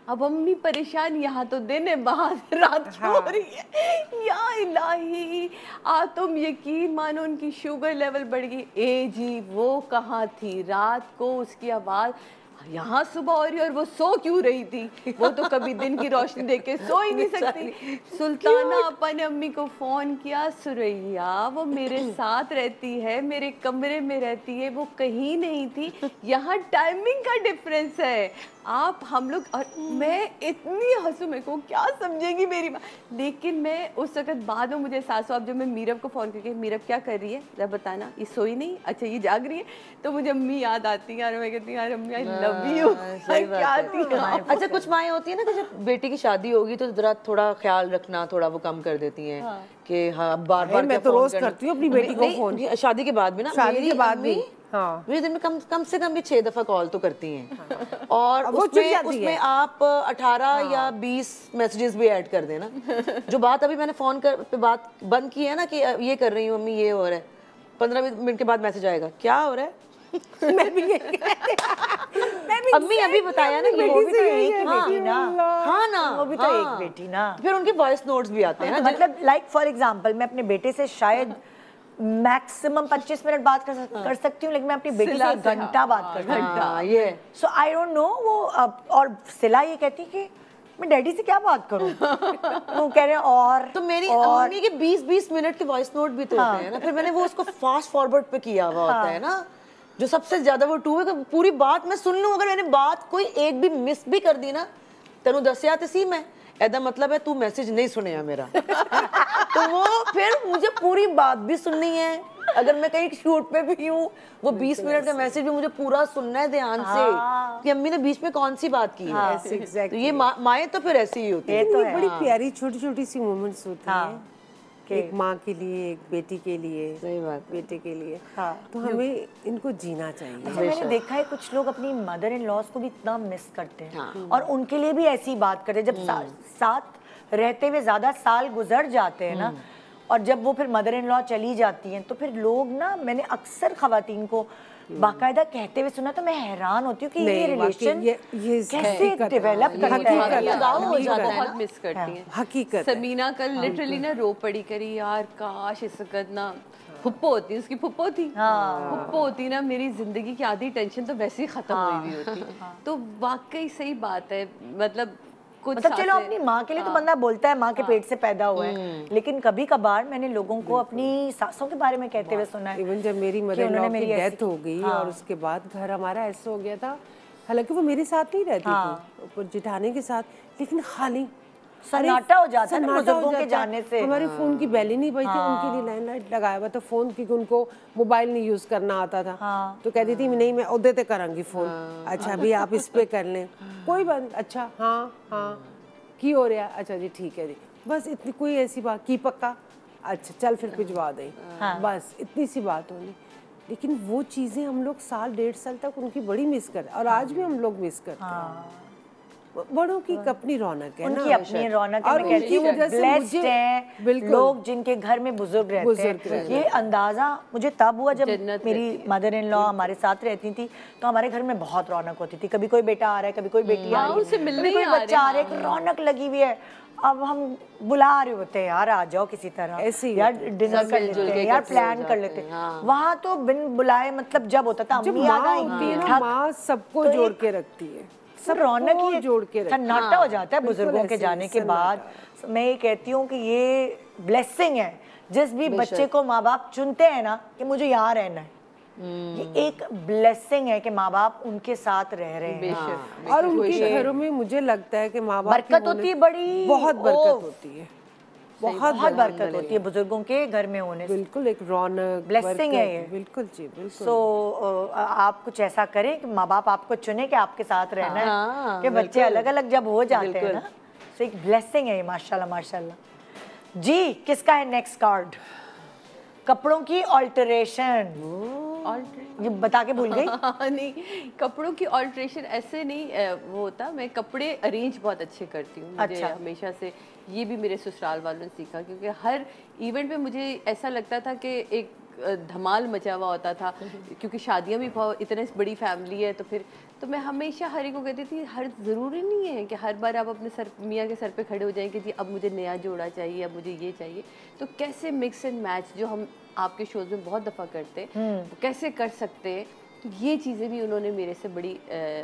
अब अम्मी परेशान, यहाँ तो दिन है, वहाँ से रात हो रही है। या इलाही, तुम यकीन मानो उनकी शुगर लेवल बढ़ गई। ए जी वो कहाँ थी रात को, उसकी आवाज़ यहाँ सुबह हो रही और वो सो क्यों रही थी? वो तो कभी दिन की रोशनी देख के सो ही नहीं सकती। सुल्ताना अपन अम्मी को फोन किया, सुरैया वो मेरे साथ रहती है, मेरे कमरे में रहती है, वो कहीं नहीं थी, यहाँ टाइमिंग का डिफरेंस है। आप हम लोग, और मैं इतनी हंसू, मेरे को क्या समझेगी मेरी माँ। लेकिन मैं उस वक्त बाद में मुझे एहसास हुआ, जब मैं मीरब को फ़ोन करके, मीरब क्या कर रही है जरा बताना, ये सोई नहीं, अच्छा ये जाग रही है, तो मुझे अम्मी याद आती है यार। मैं कहती हूँ यार अम्मी आई लव यू। क्या थी। अच्छा कुछ माएँ होती है ना कि जब बेटी की शादी होगी तो जरा थोड़ा ख्याल रखना, थोड़ा वो कम कर देती हैं कि हाँ बार-बार मैं तो रोज करती हूँ अपनी बेटी को फोन, शादी के बाद भी ना, शादी के बाद भी मुझे दिन में कम से कम भी 6 दफा कॉल तो करती हैं। और उसमें आप 18 या 20 मैसेजेस भी ऐड कर देना। जो बात अभी मैंने फोन पे बात बंद की है ना कि ये कर रही हूँ अम्मी, ये हो रहा है, 15 मिनट के बाद मैसेज आएगा, क्या हो रहा है? मैं भी अम्मी अभी बताया ना, वो भी तो एक ही बेटी ना। हाँ ना, वो भी तो एक बेटी ना। फिर उनके वॉइस नोट्स भी आते हैं ना। मतलब लाइक फॉर एग्जांपल मैं अपने बेटे से शायद मैक्सिमम 25 मिनट बात कर सकती हूँ, लेकिन मैं अपनी बेटी से 1 घंटा बात कर सकती हूँ। ये सो आई डोंट नो वो और सिला ये कहती कि मैं डैडी से क्या बात करूं। वो कह रहे हैं और तो मेरी मम्मी के 20-20 मिनट के वॉइस नोट भी तो होते हैं ना, फिर मैंने वो उसको फास्ट फॉरवर्ड पे किया हुआ होता है ना, जो सबसे ज्यादा वो 2 है, पूरी बात मैं सुन लूं। अगर मैंने बात कोई एक भी मिस भी कर दी ना, तेनू दसिया तो सी मैं, ऐदा मतलब है तू मैसेज नहीं सुनेगा मेरा। तो वो फिर मुझे पूरी बात भी सुननी है। अगर मैं कहीं शूट पे भी हूँ, वो 20 मिनट का मैसेज भी मुझे पूरा सुनना है ध्यान से कि अम्मी ने बीच में कौन सी बात की है। तो ये माएँ तो फिर ऐसी ही होती है। तो बड़ी प्यारी छोटी छोटी सी मोमेंट्स होती हैं, एक माँ के लिए, एक बेटी के लिए, सही बात, बेटे के लिए। तो हमें इनको जीना चाहिए। अच्छा, मैंने देखा है कुछ लोग अपनी मदर इन लॉज को भी इतना मिस करते हैं और उनके लिए भी ऐसी बात करते हैं। जब साथ रहते हुए ज्यादा साल गुजर जाते हैं ना, और जब वो फिर मदर इन लॉ चली जाती हैं, तो फिर लोग ना, मैंने अक्सर खवातीन को बाकायदा कहते हुए सुना, तो मैं हैरान होती हूँ कि ये रिलेशन कैसे डेवलप करता है। बहुत मिस करती हैं हकीकत। समीना कल लिटरली ना रो पड़ी करी, यार काश इस वक्त ना फुप्पो होती, उसकी फुप्पो थी, फुप्पो होती ना, मेरी जिंदगी की आधी टेंशन तो वैसे ही खत्म हुई हुई होती। तो वाकई सही बात है। मतलब चलो अपनी माँ के लिए तो बंदा बोलता है, माँ के पेट से पैदा हुआ है, लेकिन कभी कभार मैंने लोगों को अपनी सासों के बारे में कहते हुए सुना है। इवन जब मेरी मदर इन लॉ की डेथ हो गई और उसके बाद घर हमारा ऐसा हो गया था, हालांकि वो मेरे साथ नहीं रहती थी, जिठाने के साथ, लेकिन खाली सन्नाटा हो जाता है ना बुजुर्गों के जाने से। हमारे फोन की बेल ही नहीं बजती। उनके लिए लैंडलाइन लगाया हुआ था फोन, क्योंकि उनको मोबाइल नहीं यूज करना आता था। तो कहती थी नहीं मैं उदे ते करांगी फोन। अच्छा अभी आप इस पे कर लें, कोई बात। अच्छा हाँ की हो रहा, अच्छा जी ठीक है जी, बस इतनी कोई ऐसी बात की पक्का, अच्छा चल फिर भिजवा दें, बस इतनी सी बात होनी। लेकिन वो चीज़ें हम लोग 1-1.5 साल तक उनकी बड़ी मिस करते, और आज भी हम लोग मिस करते हैं। बड़ों की अपनी रौनक है, उनकी अपनी रौनक है। मैं कहती हूँ ब्लेस्ड हैं लोग जिनके घर में बुजुर्ग रहते हैं। ये अंदाजा मुझे तब हुआ जब मेरी मदर इन लॉ हमारे साथ रहती थी, तो हमारे घर में बहुत रौनक होती थी। कभी कोई बेटा आ रहा है, कभी कोई बेटी आ रही है, कभी कोई बच्चा आ रहा है, रौनक लगी हुई है। अब हम बुला रहे होते हैं, यार आ जाओ किसी तरह, ऐसे यार डिनर कर लेते हैं, यार प्लान कर लेते हैं। वहाँ तो बिन बुलाए, मतलब जब होता था अम्मी आ गई, माँ सबको जोड़ के रखती है, सब रौनक ही जोड़ के सन्नाटा हो जाता है बुजुर्गों के जाने के बाद। मैं ये कहती हूँ कि ये ब्लेसिंग है, जिस भी बच्चे को माँ बाप चुनते हैं ना कि मुझे यहाँ रहना है, ये एक ब्लेसिंग है कि माँ बाप उनके साथ रह रहे हैं। और उनके घरों में मुझे लगता है कि माँ बाप बरकत होती है, बड़ी बहुत बरकत होती है, बहुत बरकत होती है बुजुर्गों के घर में होने से। बिल्कुल एक रौनक, ब्लेसिंग है ये। बिल्कुल जी बिल्कुल। सो आप कुछ ऐसा करें कि माँ बाप आपको चुने कि आपके साथ रहना है, कि बच्चे अलग अलग जब हो जाते हैं ना, तो एक ब्लेसिंग है ये। माशाल्लाह माशाल्लाह जी। किसका है नेक्स्ट कार्ड? कपड़ों की ऑल्टरेशन। ये बता के भूल गई। नहीं, कपड़ों की ऑल्ट्रेशन ऐसे नहीं वो होता। मैं कपड़े अरेंज बहुत अच्छे करती हूँ। मुझे हमेशा से ये भी मेरे ससुराल वालों ने सीखा, क्योंकि हर इवेंट पे मुझे ऐसा लगता था कि एक धमाल मचा हुआ होता था, क्योंकि शादियाँ भी बहुत, इतने बड़ी फैमिली है, तो फिर तो मैं हमेशा हरी को कहती थी हर ज़रूरी नहीं है कि हर बार आप अपने सर मियाँ के सर पे खड़े हो जाएं कि जी अब मुझे नया जोड़ा चाहिए, अब मुझे ये चाहिए। तो कैसे मिक्स एंड मैच जो हम आपके शोज़ में बहुत दफ़ा करते हैं कैसे कर सकते हैं, तो ये चीज़ें भी उन्होंने मेरे से बड़ी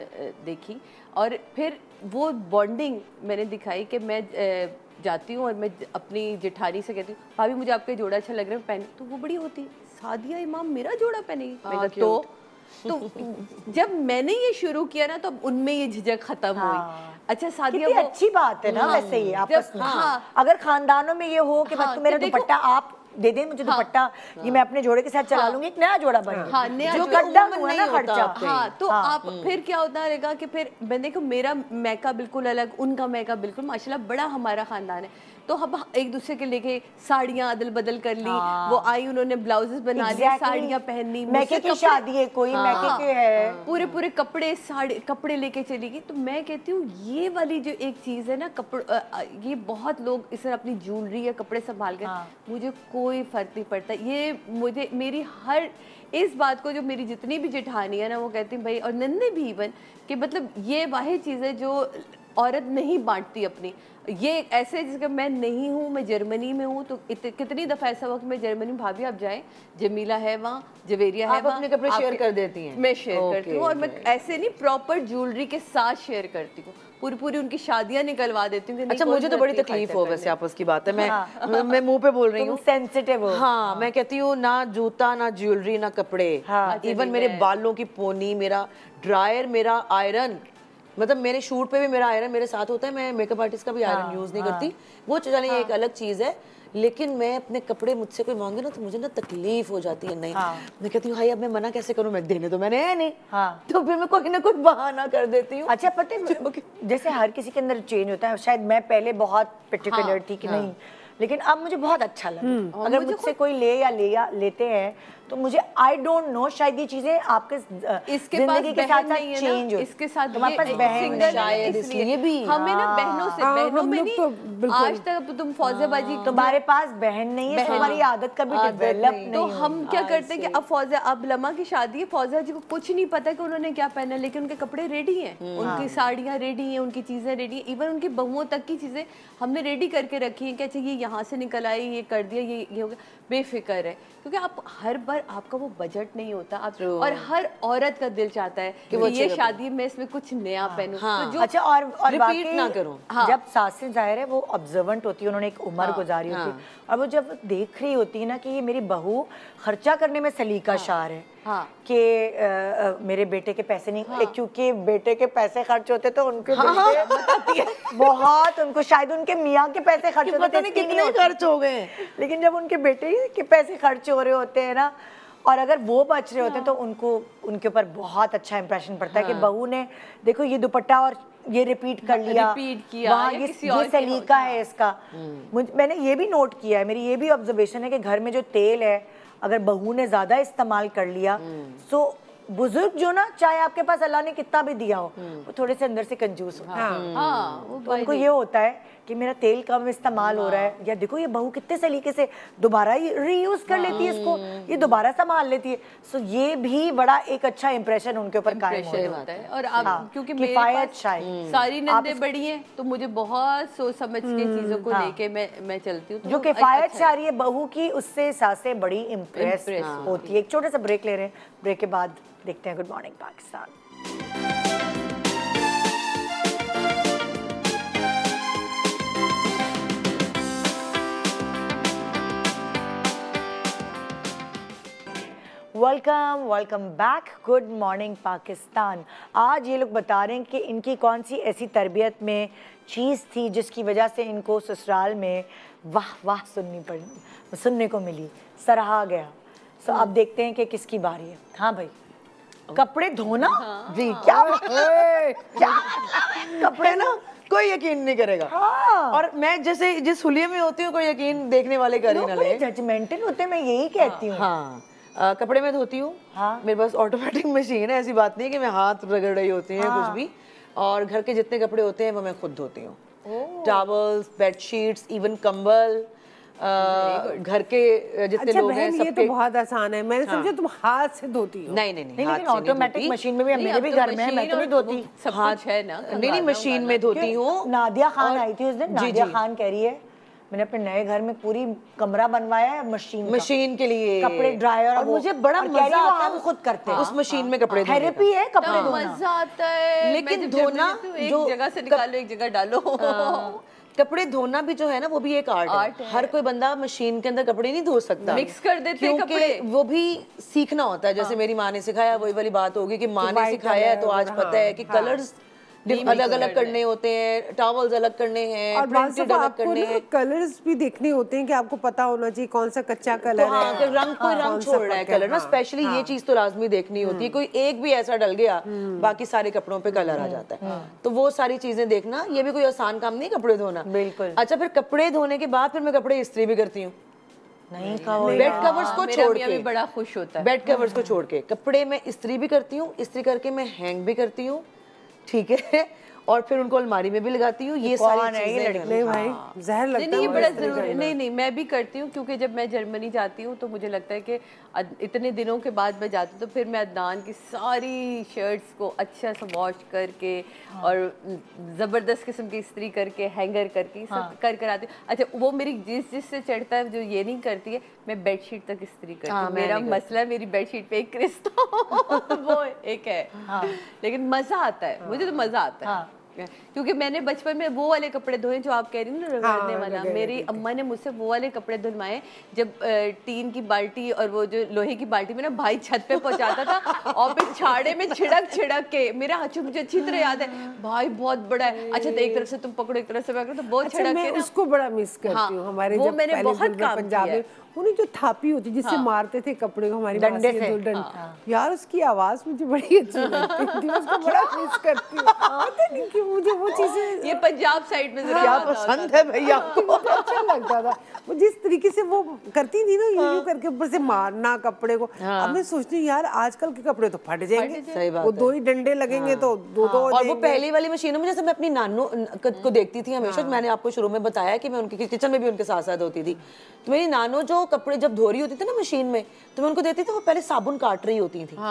देखी। और फिर वो बॉन्डिंग मैंने दिखाई कि मैं जाती हूँ और मैं अपनी जेठानी से कहती हूँ भाभी मुझे आपका जोड़ा अच्छा लग रहा है पहन, तो वो बड़ी होती सादिया इमाम मेरा जोड़ा पहनेगी। तो जब मैंने ये शुरू किया ना तो अब उनमें ये झिझक खत्म हुई। अच्छा सादिया कितनी अच्छी बात है ना वैसे ये आपस में। अगर खानदानों में ये हो कि बस मेरा दुपट्टा आप दे दें मुझे दुपट्टा, ये मैं अपने जोड़े के साथ चला लूंगी, एक नया जोड़ा बन गया। नया जो जोड़ा गड्ढा हुआ ना खर्चा। तो आप फिर क्या होता रहेगा कि फिर मैंने देखो मेरा मैका बिल्कुल अलग, उनका मैका बिल्कुल, माशाल्लाह बड़ा हमारा खानदान है। तो हम एक दूसरे के लेके साड़ियाँ अदल बदल कर ली, वो आई उन्होंने ब्लाउजेस बना लिए, साड़ियाँ पहननी, मैके की शादी है कोई मैके के है, पूरे पूरे कपड़े साड़ी कपड़े लेके चली गई। तो मैं कहती हूँ ये वाली जो एक चीज़ है ना ये बहुत लोग इसे अपनी ज्वेलरी या कपड़े संभाल कर, मुझे कोई फर्क नहीं पड़ता। ये मुझे मेरी हर इस बात को जो मेरी जितनी भी जेठानी है ना वो कहती भाई, और नन्हे भी इवन, कि मतलब ये वाही चीज़ है जो औरत नहीं बांटती अपनी। ये ऐसे जिसका मैं नहीं हूँ, मैं जर्मनी में हूँ तो कितनी दफ़ा ऐसा हुआ कि मैं जर्मनी, भाभी आप जाए, जमीला है वहाँ, जवेरिया है वहाँ, अपने कपड़े शेयर कर देती हैं? मैं शेयर करती हूँ, और मैं ऐसे नहीं प्रॉपर ज्वेलरी के साथ शेयर करती हूँ, पूरी पूरी उनकी शादियाँ निकलवा देती हूँ। अच्छा मुझे तो बड़ी तकलीफ हो, वैसे आपस की बात है, मैं मुंह पे बोल रही हूँ, सेंसिटिव हो। हाँ मैं कहती हूँ ना जूता ना ज्वेलरी ना कपड़े, इवन मेरे बालों की पोनी, मेरा ड्रायर, मेरा आयरन, मतलब मेरे शूट पे भी मेरा आयरन मेरे साथ होता है, मैं मेकअप आर्टिस्ट का भी आयरन यूज नहीं करती, वो चलिए एक अलग चीज़ है। लेकिन मैं अपने कपड़े मुझसे कोई मांगे ना तो मुझे ना तकलीफ हो जाती है। नहीं मैं कहती हूँ भाई अब मैं मना कैसे करूँ, मैं देने तो मैंने है नहीं, तो फिर मैं कोई ना कोई बहाना कर देती हूँ। अच्छा पता है जैसे हर किसी के अंदर चेंज होता है, शायद मैं पहले बहुत पर्टिकुलर थी कि नहीं, लेकिन अब मुझे बहुत अच्छा लगा। अगर मुझसे कोई लेते हैं तो मुझे आई डोंट नो, शायद ये चीजें आपके जिंदगी के साथ साथ चेंज हो। इसके साथ तुम्हारे पास बहन शायद इसलिए भी हमें ना बहनों में नहीं, आज तक तुम फौजियाबाजी, तुम्हारे पास बहन नहीं है, तुम्हारी आदत का भी डेवलप नहीं। तो हम क्या करते हैं कि अब फौजिया, अब लम्हा की शादी है, फौजिया जी को कुछ नहीं पता कि उन्होंने क्या पहना, लेकिन उनके कपड़े रेडी हैं, उनकी साड़ियाँ रेडी हैं, उनकी चीजें रेडी हैं, इवन उनकी बहुओं तक की चीजें हमने रेडी करके रखी हैं कि अच्छा ये यहाँ से निकल आई, ये कर दिया, ये हो गया, बेफिक्र है। क्योंकि आप हर बार आपका वो बजट नहीं होता, आप और हर औरत का दिल चाहता है कि ये शादी में इसमें कुछ नया पहनूं। तो जो अच्छा और रिपीट ना करो। जब सासें जाहिर है वो ऑब्जर्वेंट होती है, उन्होंने एक उम्र गुजारी होती है, और वो जब देख रही होती है ना कि ये मेरी बहू खर्चा करने में सलीकाशार है, कि मेरे बेटे के पैसे नहीं, क्योंकि बेटे के पैसे खर्च होते तो उनके बहुत, उनको शायद उनके मियाँ के पैसे खर्च होते थे, कितने खर्च हो गए, लेकिन जब उनके बेटे के पैसे खर्च हो रहे होते हैं ना, और अगर वो बच रहे होते हैं तो उनको उनके ऊपर बहुत अच्छा इंप्रेशन पड़ता है कि बहू ने देखो ये दुपट्टा और ये रिपीट कर लिया, रिपीट किया, वहाँ ये सलीका है इसका। मैंने ये भी नोट किया है, मेरी ये भी ऑब्जर्वेशन है कि घर में जो तेल है अगर बहू ने ज्यादा इस्तेमाल कर लिया तो बुजुर्ग जो ना, चाहे आपके पास अल्लाह ने कितना भी दिया हो, वो थोड़े से अंदर से कंजूस होते हैं। तो उनको ये होता है कि मेरा तेल कम इस्तेमाल हो रहा है, या देखो ये बहू कितने सलीके से दोबारा रीयूज कर लेती है इसको, ये दोबारा संभाल लेती है। सो ये भी बड़ा एक अच्छा इंप्रेशन उनके ऊपर कायम होता है। और अब क्योंकि मेरे पास सारी नंदे बड़ी हैं तो मुझे बहुत सोच समझ के चीजों को लेके मैं चलती हूँ। जो किफायत से आ रही है बहू की, उससे सासें बड़ी इम्प्रेस होती है। एक छोटा सा ब्रेक ले रहे हैं, ब्रेक के बाद देखते हैं good morning Pakistan. Welcome back, good morning Pakistan. आज ये लोग बता रहे हैं कि इनकी कौन सी ऐसी तरबियत में चीज़ थी जिसकी वजह से इनको ससुराल में वाह वाह सुनने को मिली, सराहा गया। सो अब देखते हैं कि किसकी बारी है। हाँ भाई, कपड़े धोना जी, क्या कपड़े ना कोई यकीन नहीं करेगा। और मैं जैसे जिस हुलिये में होती हूँ कोई यकीन देखने वाले कर ही ना ले, जजमेंटल होते, मैं यही कहती हूँ। कपड़े में धोती हूँ, मेरे पास ऑटोमेटिक मशीन है, ऐसी बात नहीं है कि मैं हाथ रगड़ रही होती है कुछ भी। और घर के जितने कपड़े होते हैं वो मैं खुद धोती हूँ, टॉवल्स, बेडशीट्स, इवन कंबल, घर के जितने लोग हैं ये तो बहुत आसान है। मैंने समझा तुम हाथ से धोती हो। नहीं, लेकिन ऑटोमेटिक मशीन में भी मेरे भी घर में है, मैं तो नहीं धोती। हाथ है ना, नहीं मशीन में धोती हूँ। नादिया खान आई थी उस दिन, नादिया खान कह रही है मैंने अपने नए घर में पूरी कमरा बनवाया है मशीन के लिए, कपड़े ड्रायर, और मुझे बड़ा मजा आता है। वो खुद करते हैं उस मशीन में कपड़े, थेरेपी है कपड़े धोना, मजा आता है। लेकिन धोना एक जगह से निकालो एक जगह डालो। कपड़े धोना भी जो है ना वो भी एक आर्ट है। हर कोई बंदा मशीन के अंदर कपड़े नहीं धो सकता, मिक्स कर देते हैं कपड़े। वो भी सीखना होता है। जैसे मेरी माँ ने सिखाया, वही वाली बात होगी कि माँ ने सिखाया है तो आज पता है कि कलर्स अलग अलग करने होते हैं, टॉवल्स अलग करने हैं, और प्रिंटेड अलग करने हैं, कलर्स भी देखने होते हैं कि आपको पता होना चाहिए कौन सा कच्चा कलर है, कि रंग कोई रंग छोड़ रहा है कलर ना, स्पेशली ये चीज तो लाजमी देखनी होती है। कोई एक भी ऐसा डल गया बाकी सारे कपड़ों पे कलर आ जाता है, तो वो सारी चीजें देखना, ये भी कोई आसान काम नहीं कपड़े धोना। बिल्कुल। अच्छा, फिर कपड़े धोने के बाद फिर मैं कपड़े इस्त्री भी करती हूँ। नहीं बेड कवर्स को छोड़ के, बड़ा खुश होता है। बेड कवर्स को छोड़ के कपड़े में इस्त्री भी करती हूँ, इस्त्री करके मैं हैंग भी करती हूँ, ठीक है, और फिर उनको अलमारी में भी लगाती हूँ। ये सारी चीजें नहीं भाई जहर लगता है। नहीं, ये बड़ा जरूरी। नहीं, मैं भी करती हूँ, क्योंकि जब मैं जर्मनी जाती हूँ तो मुझे लगता है कि इतने दिनों के बाद मैं जाती हूँ तो फिर मैं अदनान की सारी शर्ट्स को अच्छा सा वॉश करके और ज़बरदस्त किस्म की इस्त्री करके हैंगर करके सब कर आती हूँ। अच्छा, वो मेरी जिससे चढ़ता है जो ये नहीं करती है, मैं बेडशीट तक इस्त्री करती हूँ। मेरा मसला है, मेरी बेडशीट पे एक क्रिस्टल वो एक है, लेकिन मज़ा आता है, मुझे तो मज़ा आता है। क्योंकि मैंने बचपन में वो वाले कपड़े धोए जो आप कह रही ना, रगड़ने वाला। मेरी अम्मा ने मुझसे वो वाले कपड़े धुलवाए जब टीन की बाल्टी और वो जो लोहे की बाल्टी में ना भाई छत पे पहुंचाता था और फिर छाड़े में छिड़क के, मेरा हाथों मुझे अच्छी तरह याद है, भाई बहुत बड़ा है, अच्छा तो एक तरफ से तुम पकड़ो एक तरफ से पकड़ो, तो बहुत छिड़क के। उसको बड़ा मिस करती हूँ। हमारे वो मैंने बहुत काम पंजाब में उन्हें जो थापी होती जिससे मारते थे कपड़े को, हमारी डंडे से, यार उसकी आवाज मुझे बड़ी अच्छी लगती थी, उसको बड़ा मिस करती हूँ। पता नहीं क्यों मुझे वो चीजें, ये पंजाब साइड में क्या पसंद है भैया आपको, अच्छा लगता था। वो जिस तरीके से वो करती थी ना, यूं करके ऊपर से मारना कपड़े को। अब मैं सोचती हूँ यार आजकल के कपड़े तो फट जाएंगे, सही बात वो 2 ही डंडे लगेंगे तो 2-2 और वो पहली वाली मशीनों में, जैसे मैं अपनी नानू को देखती थी हमेशा, मैंने आपको शुरू में बताया कि मैं उनके किचन में भी उनके साथ साथ होती थी, तो मेरी नानू जो कपड़े जब धो रही होती थी ना मशीन में, तो मैं उनको देती थी, वो पहले साबुन काट रही होती थी,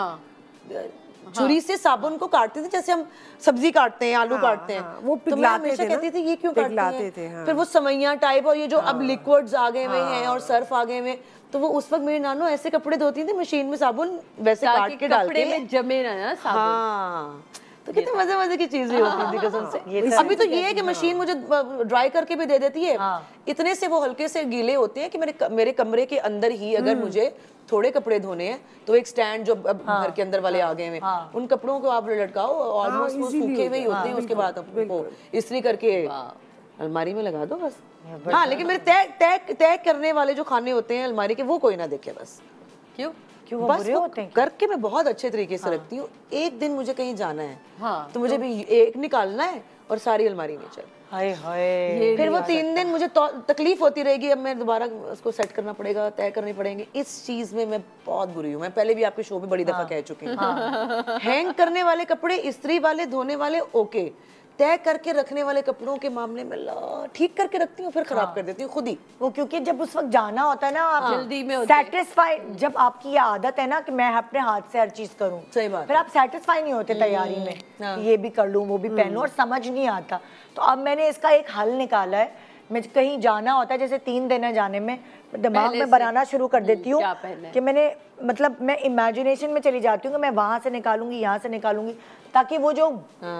छुरी से साबुन को काटती थी जैसे हम सब्जी काटते हैं, आलू काटते हैं। वो तो मैं हमेशा कहती थी ये क्यों काटते हैं? फिर वो समैया टाइप और ये जो अब लिक्विड्स आ गए हुए हैं और सर्फ आ गए हुए, तो वो उस वक्त मेरी नानू ऐसे कपड़े धोती थी मशीन में, साबुन वैसे काट के डाल के, में जमे ना साबुन। हाँ, तो कितने मजे मजे की चीजें होती थी कसम से। अभी तो ये है कि मशीन मुझे ड्राई करके भी दे देती है, इतने से वो हल्के से गीले होते हैं कि मेरे कमरे के अंदर ही अगर मुझे थोड़े कपड़े धोने हैं तो एक स्टैंड जो अब घर के अंदर वाले आ गए हैं, उन कपड़ों को आप लटकाओ, ऑलमोस्ट वो सूखे हुए होते हैं, उसके बाद आपको इस्त्री करके अलमारी में लगा दो बस। हाँ, लेकिन मेरे तय करने वाले जो खाने होते हैं अलमारी के, वो कोई ना देखे बस। क्यों बस करके मैं बहुत अच्छे तरीके से रखती हूँ। एक दिन मुझे कहीं जाना है तो मुझे भी एक निकालना है और सारी अलमारी नीचे। हाय हाय, फिर वो 3 दिन मुझे तकलीफ होती रहेगी, अब मैं दोबारा उसको सेट करना पड़ेगा, तय करनी पड़ेंगे। इस चीज में मैं बहुत बुरी हूँ, मैं पहले भी आपके शो में बड़ी दफा कह चुकी हूँ। हैंग करने वाले कपड़े, इस्त्री वाले, धोने वाले ओके, तय करके रखने वाले कपड़ों के मामले में ठीक करके रखती हूँ, फिर खराब कर देती हूँ खुद ही। वो क्योंकि जब उस वक्त जाना होता है ना, आप जल्दी में सेटिस्फाइड, जब आपकी ये आदत है ना कि मैं अपने हाथ से हर चीज करूँ, सही बात, फिर आप सेटिस्फाई नहीं होते तैयारी में, ये भी कर लूँ वो भी पहनूं, और समझ नहीं आता। तो अब मैंने इसका एक हल निकाला है, मैं कहीं जाना होता है, जैसे 3 दिन है जाने में, दिमाग में बनाना शुरू कर देती हूँ कि मैंने, मतलब मैं इमेजिनेशन में चली जाती हूँ कि मैं वहां से निकालूंगी, यहाँ से निकालूंगी, ताकि वो जो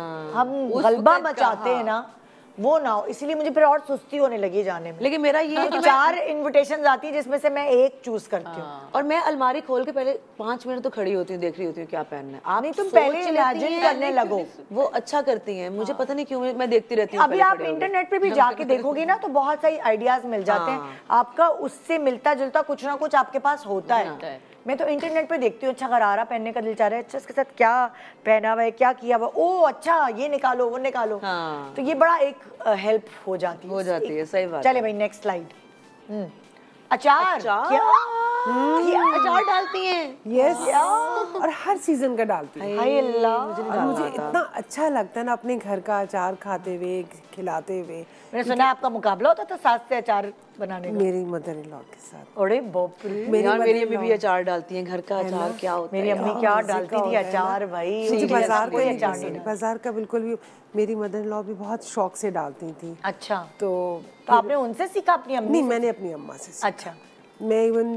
हम गलबा मचाते हैं ना वो ना हो। इसलिए मुझे फिर और सुस्ती होने लगी जाने में। लेकिन मेरा ये है कि 4 इनविटेशंस आती है जिसमें से मैं एक चूज करती हूँ, और मैं अलमारी खोल के पहले 5 मिनट तो खड़ी होती हूँ, देख रही होती हूँ क्या पहनना है। आप नहीं, तुम पहले इमेजिन करने लगो, वो अच्छा करती हैं, मुझे पता नहीं क्यों मैं देखती रहती हूँ। अभी आप इंटरनेट पे भी जाके देखोगी ना तो बहुत सारी आइडियाज मिल जाते हैं, आपका उससे मिलता जुलता कुछ ना कुछ आपके पास होता है। मैं तो इंटरनेट पे देखती हूँ, अच्छा गरारा पहनने का दिल चाह रहा है, अच्छा इसके साथ क्या पहना हुआ है, क्या किया हुआ, ओ अच्छा ये निकालो वो निकालो, तो ये बड़ा एक हेल्प हो जाती है। सही बात। चले भाई नेक्स्ट स्लाइड। अचार क्या अचार डालती हैं? यस, और हर सीजन का डालती हूँ। हाय अल्लाह, और मुझे इतना अच्छा लगता है ना अपने घर का अचार खाते हुए, खिलाते हुए। मैंने सुना आपका मुकाबला होता था सास से अचार बनाने का। मेरी मदर इन लॉ के साथ। अरे बाप रे, मेरी अम्मी भी अचार डालती हैं। घर का अचार क्या होता है? मेरी अम्मी क्या डालती थी अचार भाई, मुझे बाजार का नहीं अचार पसंद, बाजार का बिल्कुल भी। मेरी मदर इन लॉ भी बहुत शौक से डालती थी। अच्छा, तो आपने उनसे सीखा अपनी अम्मी नहीं, से? मैंने अपनी अम्मा से सीखा। अच्छा, मैं इवन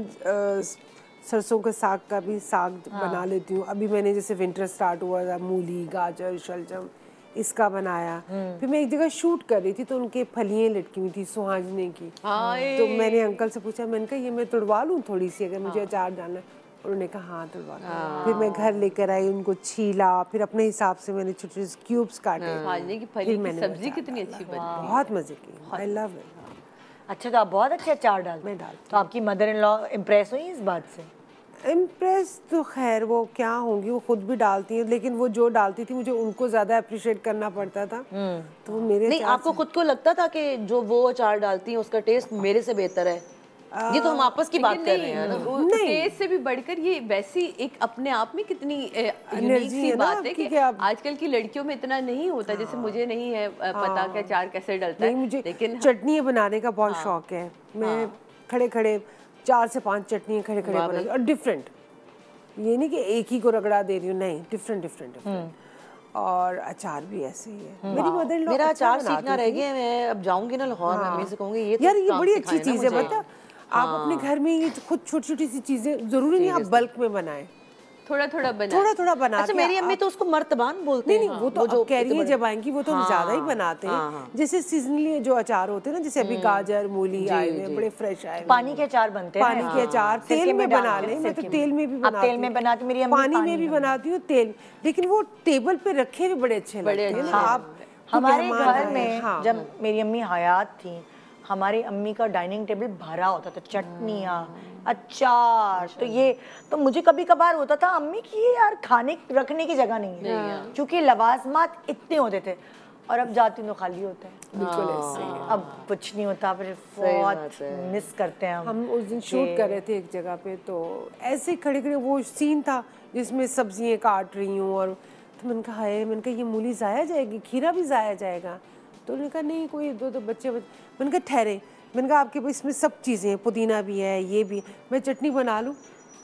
सरसों के साग का भी साग बना लेती हूँ। अभी मैंने जैसे विंटर स्टार्ट हुआ था, मूली, गाजर, शलजम इसका बनाया। फिर मैं एक जगह शूट कर रही थी तो उनके फलियां लटकी हुई थी सुहाजने की। तो मैंने अंकल से पूछा, मैंने कहा ये मैं तुड़वा लूँ थोड़ी सी अगर मुझे अचार डालना है? उन्होंने कहा हाँ तुड़वा लो। फिर मैं घर लेकर आई, उनको छीला, फिर अपने हिसाब से मैंने छोटे छोटे क्यूब्स काटे। भाजने की फली की सब्जी कितनी अच्छी बनती है, बहुत मजे की। I love it. अच्छा, तो आप बहुत अच्छे अचार डालते हैं। तो आपकी मदर इन लॉ इम्प्रेस हुई इस बात से? इम्प्रेस तो खैर वो क्या होंगी, वो खुद भी डालती हैं, लेकिन वो जो डालती थी मुझे उनको ज्यादा अप्रिशिएट करना पड़ता था। तो वो मेरे नहीं, आपको खुद को लगता था कि जो वो अचार डालती हैं उसका टेस्ट मेरे से बेहतर है? ये तो हम आपस की बात कर रहे हैं ना। टेस्ट से भी बढ़कर ये वैसी एक अपने आप में कितनी यूनिक सी बात है कि आजकल की लड़कियों में इतना नहीं होता। जैसे मुझे नहीं है पता कि अचार कैसे डलता है, मुझे लेकिन चटनी बनाने का बहुत शौक है। मैं खड़े खड़े 4 से 5 चटनी खड़े खड़े बनाती, और डिफरेंट, ये नहीं कि एक ही को रगड़ा दे रही हूँ, नहीं, डिफरेंट डिफरेंट। और अचार भी ऐसे ही है। मेरी मदर इन लॉ मेरा अचार सीखना रह गया। मैं अब जाऊंगी ना लाहौर में, अम्मी से कहूंगी ये यार ये बड़ी अच्छी चीज है। बता, आप अपने घर में ये खुद छोटी छोटी सी चीजें, जरूरी नहीं आप बल्क में बनाएं, थोड़ा थोड़ा बना। अच्छा, मेरी अम्मी तो उसको मर्तबान बोलते हैं। नहीं, वो तो जो कह रही है जब आएंगी वो तो हम ज्यादा ही बनाते हैं। जैसे सीजनली जो अचार होते हैं ना, जैसे अभी गाजर, मूली आए हुए बड़े फ्रेश आए, पानी के अचार बनते हैं। पानी के अचार तेल में बना ले। मैं तो तेल में भी बनाती हूँ, तेल में बनाती, मेरी अम्मी पानी में भी बनाती हूँ, तेल। लेकिन वो टेबल पे रखे हुए बड़े अच्छे लगते हैं ना। आप हमारे घर में जब मेरी अम्मी हयात थी, हमारी अम्मी का डाइनिंग टेबल भरा होता था, चटनियाँ, अचार। तो ये तो मुझे कभी कभार होता था अम्मी कि ये यार खाने रखने की जगह नहीं है, क्योंकि लवाजमात इतने होते थे। और अब जाती हूँ तो खाली होता है। बिल्कुल ऐसे ही। अब कुछ नहीं होता, फिर बहुत मिस करते हैं हम उस दिन शूट कर रहे थे एक जगह पे, तो ऐसे खड़े खड़े वो सीन था जिसमें सब्जियाँ काट रही हूँ, और तो मैंने कहा है, मैंने कहा ये मूली ज़ाया जाएगी, खीरा भी ज़ाया जाएगा। तो उन्होंने कहा नहीं, कोई दो बच्चे। मैंने कहा ठहरे, मैंने कहा आपके पास इसमें सब चीज़ें हैं, पुदीना भी है, ये भी, मैं चटनी बना लूँ?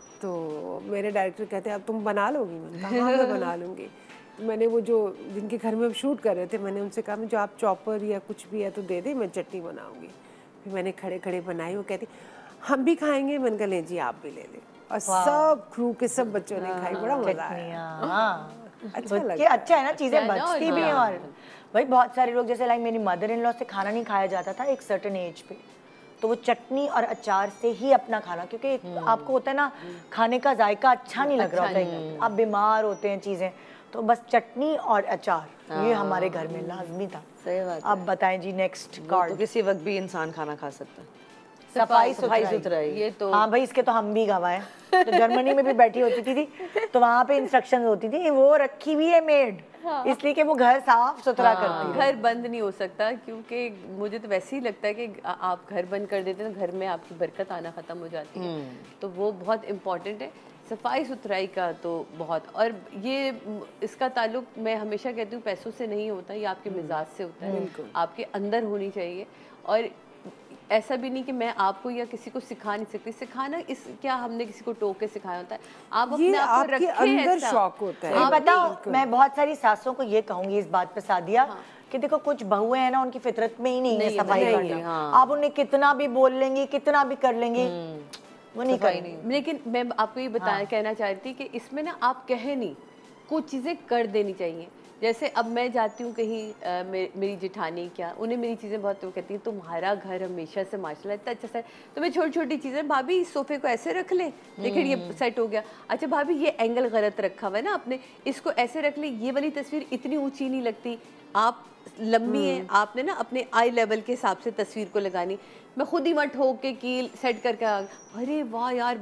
तो मेरे डायरेक्टर कहते हैं अब तुम बना लोगी? मैंने कहा हाँ मैं बना लूँगी। तो मैंने वो जो जिनके घर में हम शूट कर रहे थे, मैंने उनसे कहा जो आप चॉपर या कुछ भी है तो दे दे, मैं चटनी बनाऊँगी। फिर मैंने खड़े खड़े बनाई। वो कहती हम भी खाएंगे? मैंने कहा ले जी आप भी ले लें। और सब क्रू के सब बच्चों ने खाई, बड़ा मज़ा आया। अच्छा है ना, चीजें बचती भी हैं। और भाई बहुत सारे लोग, जैसे लाइक मेरी मदर इन लॉ से खाना नहीं खाया जाता था एक सर्टेन एज पे, तो वो चटनी और अचार से ही अपना खाना, क्योंकि आपको होता है ना खाने का जायका अच्छा नहीं लग रहा होता है, आप बीमार होते हैं चीजें, तो बस चटनी और अचार ये हमारे घर में लाजमी था। सही बात। अब बताएं जी नेक्स्ट कार्ड। तो किसी वक्त भी इंसान खाना खा सकता है। सफाई सुथराई ये तो हाँ भाई, इसके तो हम भी गवाह हैं। तो जर्मनी में भी बैठी होती थी तो वहाँ पे इंस्ट्रक्शंस होती थी, वो रखी हुई है मेड, इसलिए कि वो घर साफ सुथरा करती है। घर बंद नहीं हो सकता, क्योंकि मुझे तो वैसे ही लगता है कि आप घर बंद कर देते हैं तो घर में आपकी बरकत आना ख़त्म हो जाती है। तो वो बहुत इम्पॉर्टेंट है सफाई सुथराई का, तो बहुत। और ये इसका ताल्लुक मैं हमेशा कहती हूँ पैसों से नहीं होता, ये आपके मिजाज से होता है, आपके अंदर होनी चाहिए। और ऐसा भी नहीं कि मैं आपको या किसी को सिखा नहीं सकती, सिखाना इस क्या हमने किसी को टोक के सिखाया होता है, आप अपने आप को रखें, अंदर शौक होता है। बताओ, मैं बहुत सारी सासों को ये कहूंगी इस बात पे सादिया कि देखो कुछ बहुएं हैं ना, उनकी फितरत में ही नहीं है सफाई करना। आप उन्हें कितना भी बोल लेंगी, कितना भी कर लेंगी, वो नहीं करेंगी। लेकिन मैं आपको ये कहना चाहती थी कि इसमें ना आप कहे नहीं, कुछ चीज़ें कर देनी चाहिए। जैसे अब मैं जाती हूँ कहीं, मेरी जेठानी क्या, उन्हें मेरी चीज़ें बहुत, वो कहती हैं तुम्हारा घर हमेशा से माशाल्लाह इतना अच्छा सा, तो मैं छोटी छोटी चीज़ें, भाभी इस सोफे को ऐसे रख ले, देखिए ये सेट हो गया, अच्छा भाभी ये एंगल गलत रखा हुआ है ना आपने, इसको ऐसे रख ले, ये वाली तस्वीर इतनी ऊंची नहीं लगती, आप लंबी है, आपने ना अपने आई लेवल के हिसाब से तस्वीर को लगानी। मैं खुद ही मत ठोक के कील सेट करके, अरे वाह यार बता, तो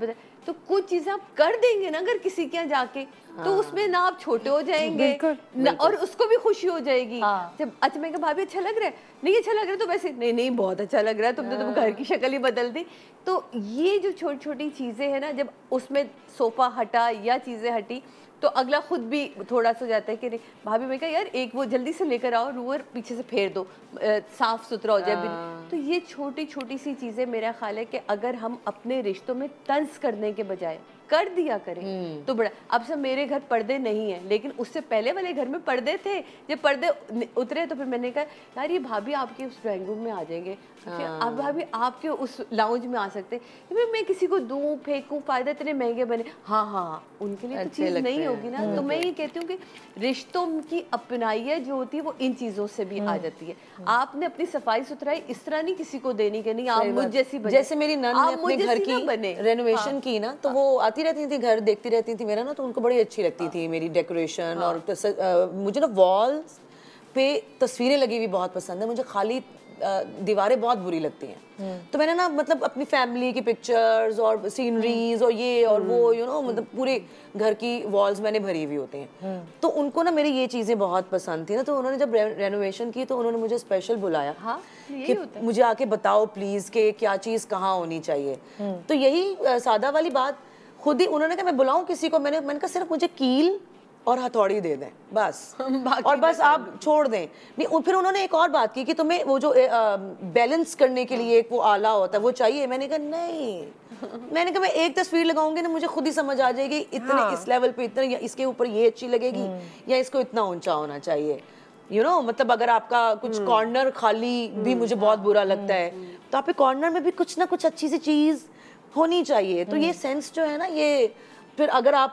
तो कुछ चीजें आप कर देंगे ना अगर किसी के यहाँ जाके, तो उसमें ना आप छोटे हो जाएंगे ना, और उसको भी खुशी हो जाएगी। जब अच्छा मैं कहा भाभी अच्छा लग रहा है, नहीं अच्छा लग रहा है, तो वैसे नहीं नहीं बहुत अच्छा लग रहा है, तुमने तो घर की शक्ल ही बदल दी। तो ये जो छोटी छोटी चीजें हैं ना, जब उसमें सोफा हटा या चीजें हटी तो अगला खुद भी थोड़ा सा जाता है कि नहीं भाभी मैं कहा यार एक वो जल्दी से लेकर आओ, रूअर पीछे से फेर दो, साफ सुथरा हो जाए। तो ये छोटी छोटी सी चीजें मेरा ख्याल है कि अगर हम अपने रिश्तों में तंज करने के बजाय कर दिया करें तो बड़ा। अब सब मेरे घर पर्दे नहीं है, लेकिन उससे पहले वाले घर में पर्दे थे। जब पर्दे उतरे तो फिर मैंने कहा यार ये भाभी आपके उस ड्राइंग रूम में आ जाएंगे, अब भाभी आपके उस लाउंज में आ सकते हैं, मैं किसी को दूं फेंकूं, फायदा इतने महंगे बने। हाँ हाँ उनके लिए तो चीज नहीं होगी ना। तो मैं ये कहती हूँ कि रिश्तों की अपनाइयत जो होती है वो इन चीजों से भी आ जाती है। आपने अपनी सफाई सुथराई इस तरह नहीं किसी को देनी कि नहीं आप मुझ जैसी बने। जैसे मेरी नन ने अपने घर की रेनोवेशन की ना, तो वो आती रहती थी घर, देखती रहती थी मेरा ना, तो उनको बड़ी अच्छी लगती थी मेरी डेकोरेशन। और मुझे ना वॉल्स पे तस्वीरें लगी हुई बहुत पसंद है, मुझे खाली दीवारें बहुत बुरी लगती हैं। तो मैंने ना मतलब अपनी फैमिली की पिक्चर्स और सीनरीज और ये और वो मतलब पूरे घर की वॉल्स मैंने भरी हुई होती हैं। तो उनको ना मेरी ये चीज़ें बहुत पसंद थी ना, तो उन्होंने जब रेनोवेशन की तो उन्होंने मुझे स्पेशल बुलाया कि मुझे आके बताओ प्लीज़ कि क्या चीज़ कहाँ होनी चाहिए। तो यही सादा वाली बात खुद ही उन्होंने कहा मैं बुलाऊं किसी को, मैंने कहा सिर्फ मुझे कील और हथौड़ी दे दें बस और बस आप छोड़ दें। नहीं फिर उन्होंने एक और बात की कि तुम्हें वो जो बैलेंस करने के लिए एक वो आला होता है वो चाहिए। मैंने कहा नहीं, मैंने कहा मैं एक तस्वीर लगाऊंगी ना मुझे खुद ही समझ आ जाएगी इतने इस लेवल पे इतने, या इसके ऊपर ये अच्छी लगेगी या इसको इतना ऊंचा होना चाहिए। मतलब अगर आपका कुछ कॉर्नर खाली भी मुझे बहुत बुरा लगता है, तो आपके कॉर्नर में भी कुछ ना कुछ अच्छी सी चीज होनी चाहिए। तो ये सेंस जो है ना, ये फिर अगर आप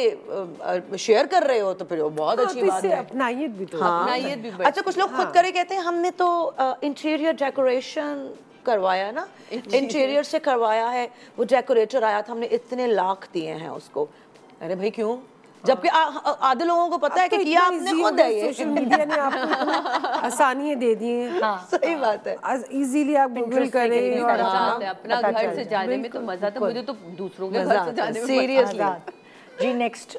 आगे शेयर कर रहे हो तो फिर वो बहुत अच्छी बात है। अपनाइयत भी तो अपनाइयत भी। अच्छा कुछ लोग खुद करे कहते हैं हमने तो इंटीरियर डेकोरेशन करवाया ना, इंटीरियर से करवाया है, वो डेकोरेटर आया था हमने इतने लाख दिए हैं उसको। अरे भाई क्यों, जबकि आधे लोगों को पता है कि किया आपने खुद है। ये सोशल मीडिया ने आपको आसानियां दे दी हैं। सही बात है, इजीली आप गूगल करें और अपना घर से जाने में तो मजा था, मुझे तो दूसरों के घर से जाने में सीरियसली। जी नेक्स्ट,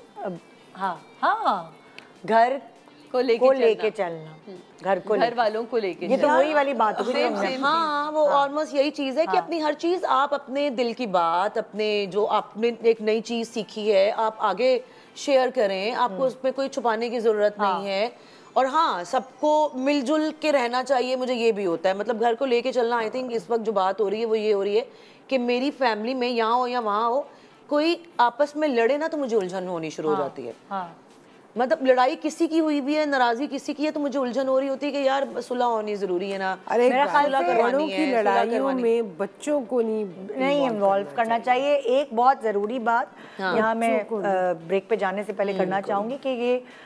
हाँ घर को लेके चलना, घर वालों को लेके, ये तो वही वाली बात हो गई। हाँ वो ऑलमोस्ट यही चीज है कि अपनी हर चीज आप अपने दिल की बात, अपने जो आपने एक नई चीज सीखी है आप आगे शेयर करें, आपको उसमें कोई छुपाने की जरूरत नहीं है। और हाँ सबको मिलजुल के रहना चाहिए, मुझे ये भी होता है। मतलब घर को लेके चलना, आई थिंक इस वक्त जो बात हो रही है वो ये हो रही है कि मेरी फैमिली में यहाँ हो या वहाँ हो, कोई आपस में लड़े ना तो मुझे उलझन होनी शुरू हो जाती है। मतलब लड़ाई किसी की हुई भी है, नाराजगी किसी की है, तो मुझे उलझन हो रही होती है कि यार सुलह होनी जरूरी है ना। अरे बड़ों की लड़ाइयों में बच्चों को नहीं इन्वॉल्व करना चाहिए। एक बहुत ज़रूरी बात यहाँ मैं ब्रेक पे जाने से पहले करना चाहूँगी कि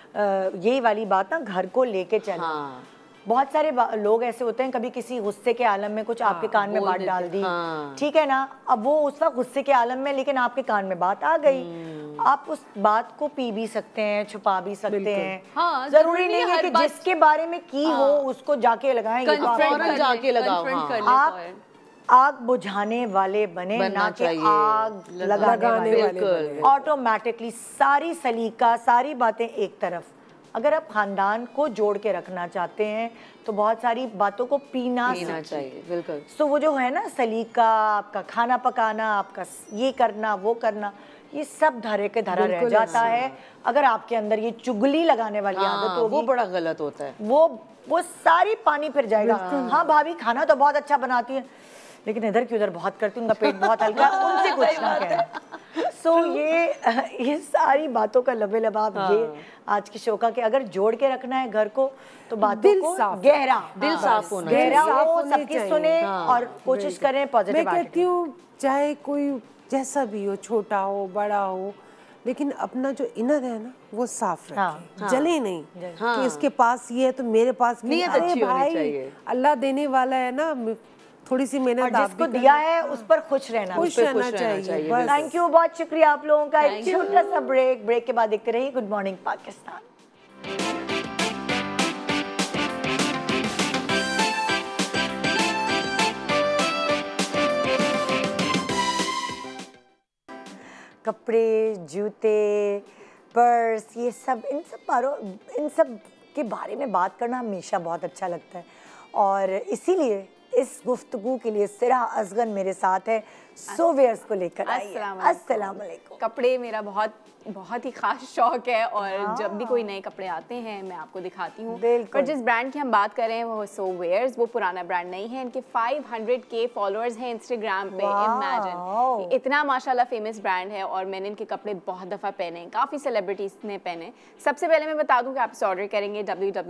ये वाली बात ना घर को लेके चलना। बहुत सारे लोग ऐसे होते हैं, कभी किसी गुस्से के आलम में कुछ आपके कान में बात डाल दी, ठीक है ना, अब वो उस वक्त गुस्से के आलम में, लेकिन आपके कान में बात आ गई, आप उस बात को पी भी सकते हैं, छुपा भी सकते हैं। जरूरी नहीं है कि जिसके बारे में की हो उसको जाके लगाएं, जाके लगाओ। आग बुझाने वाले बने ना कि आग लगाने वाले। ऑटोमेटिकली सारी सलीका, सारी बातें एक तरफ। अगर आप खानदान को जोड़ के रखना चाहते हैं तो बहुत सारी बातों को पीना चाहिए। बिल्कुल। तो वो जो है ना सलीका, आपका खाना पकाना, आपका ये करना वो करना, ये सब धरे के धरा रह जाता है। अगर आपके अंदर ये चुगली लगाने वाली आदत होगी, वो बड़ा गलत होता है। वो सारी पानी फिर जाएगा। हाँ भाभी खाना तो बहुत अच्छा बनाती है, लेकिन इधर की उधर बहुत करती हूँ, उनका पेट बहुत हल्का है, उनसे कुछ ना कहें। सो ये सारी बातों का लबे लबाब ये आज की शो का कि अगर जोड़ के रखना है घर को तो बातों को गहरा, दिल साफ होना, गहरा हो, सबकी सुने और कोशिश करें पॉजिटिव। मैं कहती हूँ चाहे कोई जैसा भी हो, छोटा हो बड़ा हो, लेकिन अपना जो इनर है ना वो साफ रखें। जले नहीं कि इसके पास ये है तो मेरे पास भी। अरे भाई अल्लाह देने वाला है ना, थोड़ी सी मेहनत जिसको दिया है उस पर खुश रहना चाहिए। थैंक यू, बहुत शुक्रिया आप लोगों का। एक छोटा सा ब्रेक के बाद देखते रहिए गुड मॉर्निंग पाकिस्तान। कपड़े, जूते, पर्स, ये सब इन सब के बारे में बात करना हमेशा बहुत अच्छा लगता है और इसीलिए इस गुफ्तगू के लिए सिरा असगन मेरे साथ है, सोवेयर्स को लेकर आई है। अस्सलाम वालेकुम। कपड़े मेरा बहुत ही खास शौक है और जब भी कोई नए कपड़े आते हैं मैं आपको दिखाती हूँ। पर जिस ब्रांड की हम बात कर रहे हैं वो सोवेयर्स, वो पुराना ब्रांड नहीं है। इनके 500K फॉलोअर्स हैं इंस्टाग्राम पे। इमेजिन, इतना माशाल्लाह फेमस ब्रांड है और मैंने इनके कपड़े बहुत दफ़ा पहने हैं, काफ़ी सेलिब्रिटीज़ ने पहने। सबसे पहले मैं बता दूँ कि आप इसे ऑर्डर करेंगे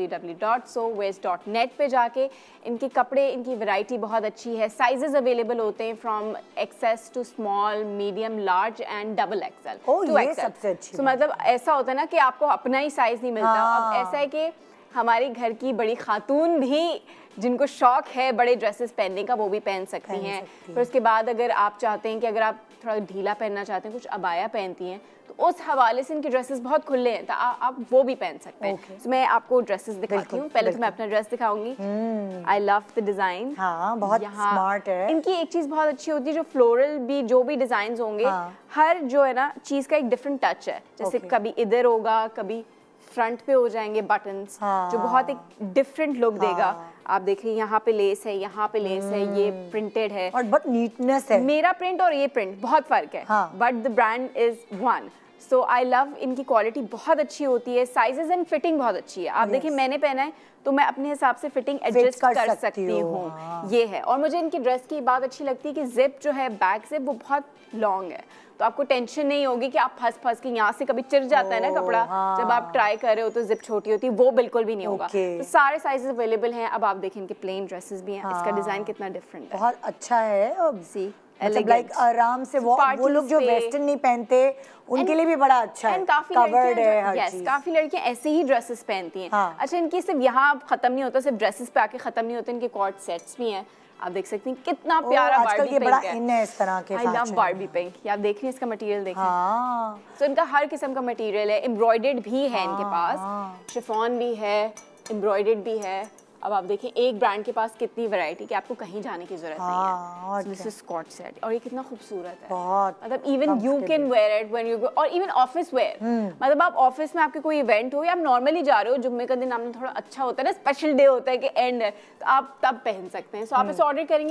www.sowears.net पे जाके। इनके कपड़े, इनकी वैरायटी बहुत अच्छी है, साइजेस अवेलेबल होते हैं from XS to small, medium, large and double XL, 2XL। तो मतलब ऐसा होता है ना कि आपको अपना ही साइज नहीं मिलता। अब ऐसा है कि हमारे घर की बड़ी खातून भी जिनको शौक है बड़े ड्रेसेस पहनने का वो भी पहन सकती हैं। फिर उसके बाद अगर आप चाहते हैं कि अगर आप थोड़ा ढीला पहनना चाहते हैं, कुछ अबाया पहनती हैं, तो उस हवाले से इनके ड्रेसेस बहुत खुले हैं, तो आप वो भी पहन सकते हैं। तो मैं आपको ड्रेसेस दिखाती हूँ। पहले तो मैं अपना ड्रेस दिखाऊंगी। I love the design. बहुत स्मार्ट है। इनकी एक चीज बहुत अच्छी होती है, जो फ्लोरल भी जो भी डिजाइन होंगे, हर जो है ना चीज का एक डिफरेंट टच है। जैसे कभी इधर होगा, कभी फ्रंट पे हो जाएंगे बटन्स, जो बहुत एक डिफरेंट लुक देगा। आप देखिए यहाँ पे लेस है, यहाँ पे लेस है, ये प्रिंटेड है और बहुत नीटनेस है। मेरा प्रिंट और ये प्रिंट बहुत फर्क है, but the brand is one. So I love, इनकी क्वालिटी बहुत अच्छी होती है, साइजेस एंड फिटिंग बहुत अच्छी है। आप देखिए मैंने पहना है तो मैं अपने हिसाब से फिटिंग एडजस्ट कर सकती हूँ। ये है। और मुझे इनकी ड्रेस की बात अच्छी लगती है कि जिप जो है, बैक जिप, वो बहुत लॉन्ग है, तो आपको टेंशन नहीं होगी कि आप फंस के यहाँ से कभी चिर जाता है ना कपड़ा, जब आप ट्राई कर रहे हो तो जिप छोटी होती है, वो बिल्कुल भी नहीं होगा। तो सारे साइजेस अवेलेबल हैं। अब आप देखें इनके प्लेन ड्रेसेस भी हैं। इसका डिजाइन कितना डिफरेंट है, बहुत अच्छा है। सी मतलब लाइक आराम से वो लोग जो वेस्टर्न नहीं पहनते उनके लिए भी बड़ा अच्छा है, कवर्ड है हर चीज। काफी लड़कियां ऐसे ही ड्रेसेस पहनती हैं। अच्छा, इनकी सिर्फ यहाँ खत्म नहीं होता, सिर्फ ड्रेसेस पे आके खत्म नहीं होता, इनके कॉर्ड सेट्स भी हैं। आप देख सकती हैं कितना प्यारा बारबी पिंक है। इन है इस तरह के। I love Barbie pink. ये आप देख रही हैं, इसका मटेरियल देखें। तो इनका हर किस्म का मटेरियल है, एम्ब्रॉयडर्ड भी है इनके पास, शिफॉन भी है, एम्ब्रॉयडर्ड भी है। अब आप देखें एक ब्रांड के पास कितनी वैरायटी कि आपको कहीं जाने की जरूरत नहीं है। दिस इज स्कॉट सेट और ये कितना खूबसूरत है। मतलब even you can wear it when you go, और इवन ऑफिस वेयर। मतलब आप ऑफिस में आपके कोई इवेंट हो या आप नॉर्मली जा रहे हो, जुम्मे का दिन आपने थोड़ा अच्छा होता है ना, स्पेशल डे होता है कि एंड है, तो आप तब पहन सकते हैं। सो आप इसे ऑर्डर करेंगे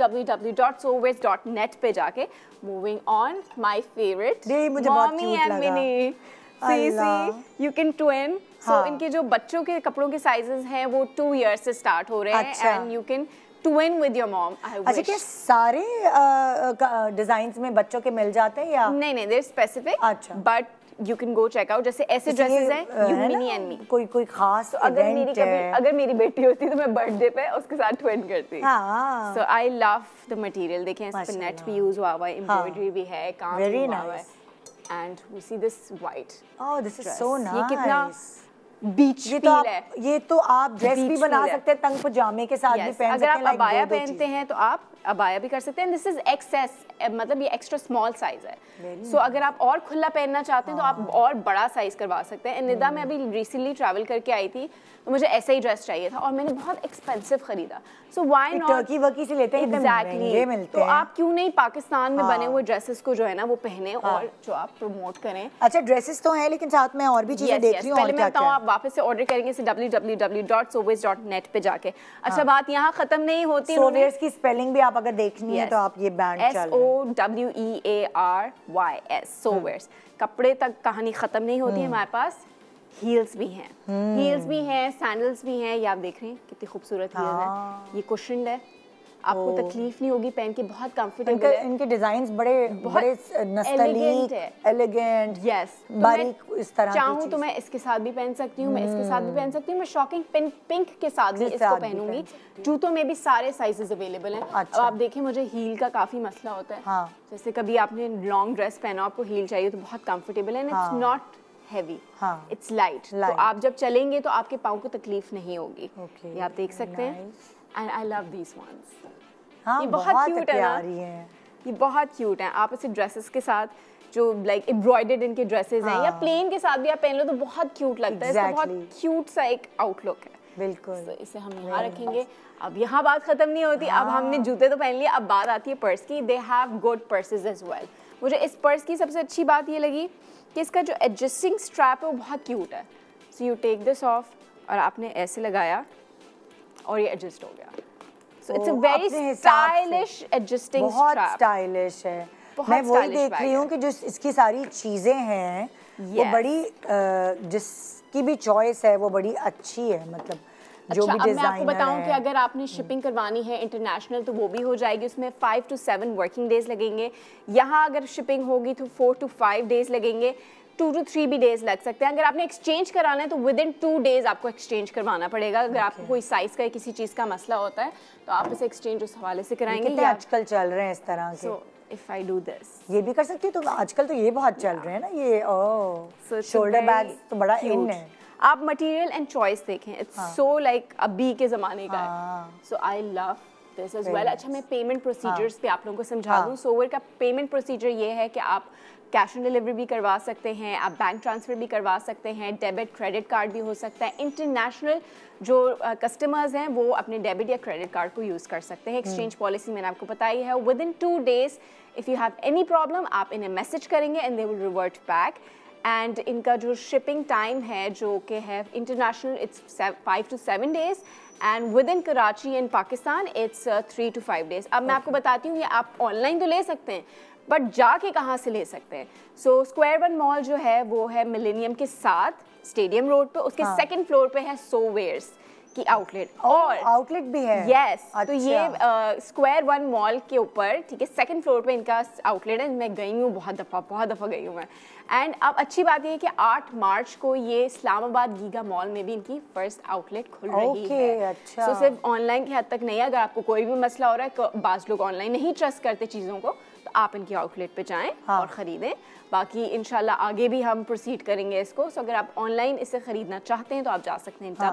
www.sowears.net पे जाके। Moving on, my favourite mommy and mini. You can twin. So इनके जो बच्चों के कपड़ों के साइजेस हैं वो 2 years से स्टार्ट हो रहे हैं, and you can twin with your mom. अच्छा, क्या सारे डिजाइन्स में बच्चों के मिल जाते हैं या नहीं, they're specific. अच्छा, but you can go check out. जैसे ऐसे ड्रेसेस हैं, you mini and me. कोई खास इवेंट है, अगर मेरी बेटी होती तो मैं बर्थडे पे उसके साथ ट्विन करती। So I love the material. देखें इस पे नेट भी यूज हुआ हुआ है, एम्ब्रॉयडरी भी है, काम भी हुआ हुआ है। And we see this white. Oh, this is so nice. ये कितना बीच फील है। ये तो आप ड्रेस भी बना सकते हैं, तंग पजामे के साथ भी पहन सकते हैं। अगर आप अबाया पहनते हैं तो आप अबाया भी कर सकते हैं। दिस इज एक्सेस, मतलब ये एक्स्ट्रा स्मॉल साइज है। सो अगर आप और खुला पहनना चाहते हैं तो आप और बड़ा साइज करवा सकते हैं। निदा में अभी रिसेंटली ट्रैवल करके आई थी तो मुझे ऐसा ही ड्रेस चाहिए था और मैंने बहुत एक्सपेंसिव खरीदा। So why not, turkey worky से लेते हैं, एग्जैक्टली मिलते तो आप क्यों नहीं पाकिस्तान में बने हुए ड्रेसेस को जो है ना वो पहने और जो आप प्रमोट करें। अच्छा, ड्रेसेस तो हैं लेकिन साथ में और भी चीजें देख रही हूं। पहले मैं बताऊं, आप वापस से ऑर्डर करेंगे इसे www.sowears.net पे जाके। अच्छा, बात यहाँ खत्म नहीं होती। सोवेयर्स की स्पेलिंग भी आप अगर देखनी है तो आप ये बैंड चल SOWEARYS, सोवेयर्स। कपड़े तक कहानी खत्म नहीं होती है हमारे पास। हील्स भी हैं, हील्स भी हैं, सैंडल्स भी हैं। ये आप देख रहे हैं कितनी खूबसूरत हील्स है। ये कुशन्ड है, आपको तकलीफ नहीं होगी पहन के, बहुत कंफर्टेबल है। इनके डिजाइन्स बड़े नस्तालीक, एलिगेंट, यस, बारीक इस तरह की। चाहूं तो मैं इसके साथ भी पहन सकती हूँ, मैं इसके साथ भी पहन सकती हूँ, मैं शॉकिंग पिंक के साथ भी इसको पहनूंगी। जूतों में भी सारे साइजेस अवेलेबल हैं। अब आप देखें, मुझे हील का काफी मसला होता है। जैसे कभी आपने लॉन्ग ड्रेस पहना, आपको हील चाहिए तो बहुत कंफर्टेबल है, it's not heavy, it's light. तो आप जब चलेंगे तो आपके पाँव को तकलीफ नहीं होगी। ये आप देख सकते हैं। And I love these ones. ये बहुत क्यूट है ना, ये बहुत क्यूट है। आप इसे ड्रेसेस के साथ, जो लाइक एम्ब्रॉयडर्ड इनके ड्रेसेस हैं, या प्लेन के साथ भी आप पहन लो तो बहुत क्यूट लगता है। इसका बहुत क्यूट सा एक आउटलुक है। बिल्कुल। तो इसे हम यहाँ रखेंगे। अब यहाँ बात खत्म नहीं होती। अब हमने जूते तो पहन लिए, अब बात आती है पर्स की। They have good purses as well. मुझे इस पर्स की सबसे अच्छी बात ये लगी कि इसका जो एडजस्टिंग स्ट्रैप है वो बहुत क्यूट है। So you take this off और आपने ऐसे लगाया और ये एडजस्ट हो गया। So it's a very stylish adjusting strap, बहुत स्टाइलिश है। मैं वही देख रही हूँ कि जो इसकी सारी चीजें हैं वो बड़ी जिसकी भी चॉइस है वो बड़ी अच्छी है, मतलब जो भी अब मैं आपको डिजाइनर बताऊं है। कि अगर आपने शिपिंग करवानी है इंटरनेशनल तो वो भी हो जाएगी, उसमें 5 to 7 वर्किंग डेज लगेंगे। यहाँ अगर शिपिंग होगी तो 4 to 5 डेज लगेंगे, 2 to 3 भी डेज लग सकते हैं। अगर आपने एक्सचेंज कराना है तो विद इन 2 डेज आपको एक्सचेंज करवाना पड़ेगा। अगर आपको कोई साइज का किसी चीज़ का मसला होता है तो आप इसे एक्सचेंज उस हवाले से कराएंगे। ये आजकल चल रहे हैं इस तरह के। इफ आई डू दिस ये भी कर सकती है, तो आजकल तो ये बहुत चल रहे हैं ना, ये शोल्डर बैग तो बड़ा इन है। आप मटेरियल एंड चॉइस देखें, इट्स सो लाइक अभी के ज़माने का है। So I love this as well. अच्छा, मैं पेमेंट प्रोसीजर्स पे आप लोगों को समझा दूँ। सोवर का पेमेंट प्रोसीजर ये है कि आप कैश ऑन डिलीवरी भी करवा सकते हैं, आप बैंक ट्रांसफ़र भी करवा सकते हैं, डेबिट क्रेडिट कार्ड भी हो सकता है। इंटरनेशनल जो कस्टमर्स हैं वो अपने डेबिट या क्रेडिट कार्ड को यूज़ कर सकते हैं। एक्सचेंज पॉलिसी मैंने आपको बताई है। Within 2 days if you have any problem आप इन्हें मैसेज करेंगे and they will revert back. And इनका जो शिपिंग टाइम है जो कि है international it's 5 to 7 days and within Karachi and Pakistan it's 3 to 5 days. अब मैं आपको बताती हूँ ये आप ऑनलाइन तो ले सकते हैं बट जाके कहाँ से ले सकते हैं। सो स्क्वायर वन मॉल जो है वो है मिलेनियम के साथ स्टेडियम रोड पे, उसके सेकंड फ्लोर पे है सोवेयर्स की आउटलेट। और आउटलेट भी है। यस तो ये स्क्वायर वन मॉल के ऊपर, ठीक है, सेकंड फ्लोर पे इनका आउटलेट है। मैं गई हूँ बहुत दफ़ा गई हूँ मैं। एंड अब अच्छी बात ये है कि 8 मार्च को ये इस्लामाबाद गीगा मॉल में भी इनकी फर्स्ट आउटलेट खुल रही है। अच्छा। तो सिर्फ ऑनलाइन की हद तक नहीं है, अगर आपको कोई भी मसला हो रहा है, बाज़ लोग ऑनलाइन नहीं ट्रस्ट करते चीज़ों को, तो आप इनकी आउटलेट पे जाएं और ख़रीदें। बाकी इंशाल्लाह आगे भी हम प्रोसीड करेंगे इसको। सो अगर आप ऑनलाइन इसे ख़रीदना चाहते हैं तो आप जा सकते हैं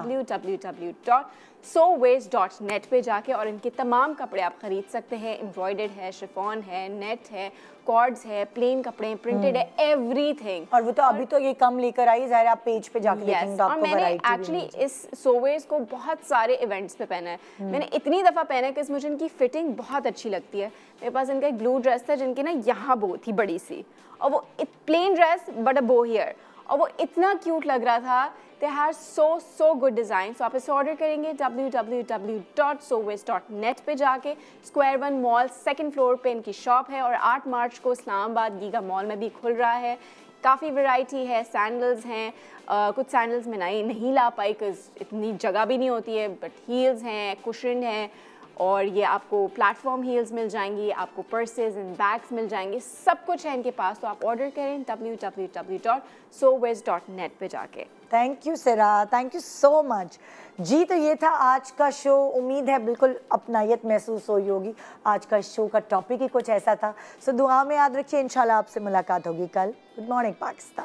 www.soways.net पे जाके और इनके तमाम कपड़े आप ख़रीद सकते हैं। एम्ब्रॉयडर्ड है, शिफॉन है, नेट है, कॉर्ड्स है, प्लेन कपड़े, प्रिंटेड है, एवरीथिंग। और वो तो अभी तो ये कम लेकर आई, ज़ाहिर आप पेज पे जाके देखेंगे तो आपको और मैंने एक्चुअली इस सोवेज को बहुत सारे इवेंट्स पे पहना है। मैंने इतनी दफ़ा पहना है कि मुझे इनकी फिटिंग बहुत अच्छी लगती है। मेरे पास इनका एक ब्लू ड्रेस था जिनकी ना यहाँ बो थी बड़ी सी, और वो प्लेन ड्रेस बट अ बो हियर, और वो इतना क्यूट लग रहा था। They have so good design. So आप इसे ऑर्डर करेंगे www.soways.net पे जाके। Square one mall second floor पे इनकी शॉप है और 8 मार्च को इस्लामाबाद गीगा मॉल में भी खुल रहा है। काफ़ी वैरायटी है, सैंडल्स हैं, कुछ सैंडल्स में नहीं ला पाई बिकॉज इतनी जगह भी नहीं होती है, बट हील्स हैं, कुशन हैं, और ये आपको प्लेटफॉर्म हील्स मिल जाएंगी, आपको पर्सेस एंड बैग्स मिल जाएंगे, सब कुछ है इनके पास। तो आप ऑर्डर करें www.soways.net पे जाके। थैंक यू सिरा, थैंक यू सो मच जी। तो ये था आज का शो। उम्मीद है बिल्कुल अपनायत महसूस हुई होगी। आज का शो का टॉपिक ही कुछ ऐसा था। सो दुआ में याद रखिए, इंशाल्लाह आपसे मुलाकात होगी कल। Good morning Pakistan.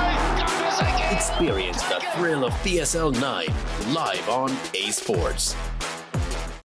Experience the thrill of PSL 9 live on A Sports.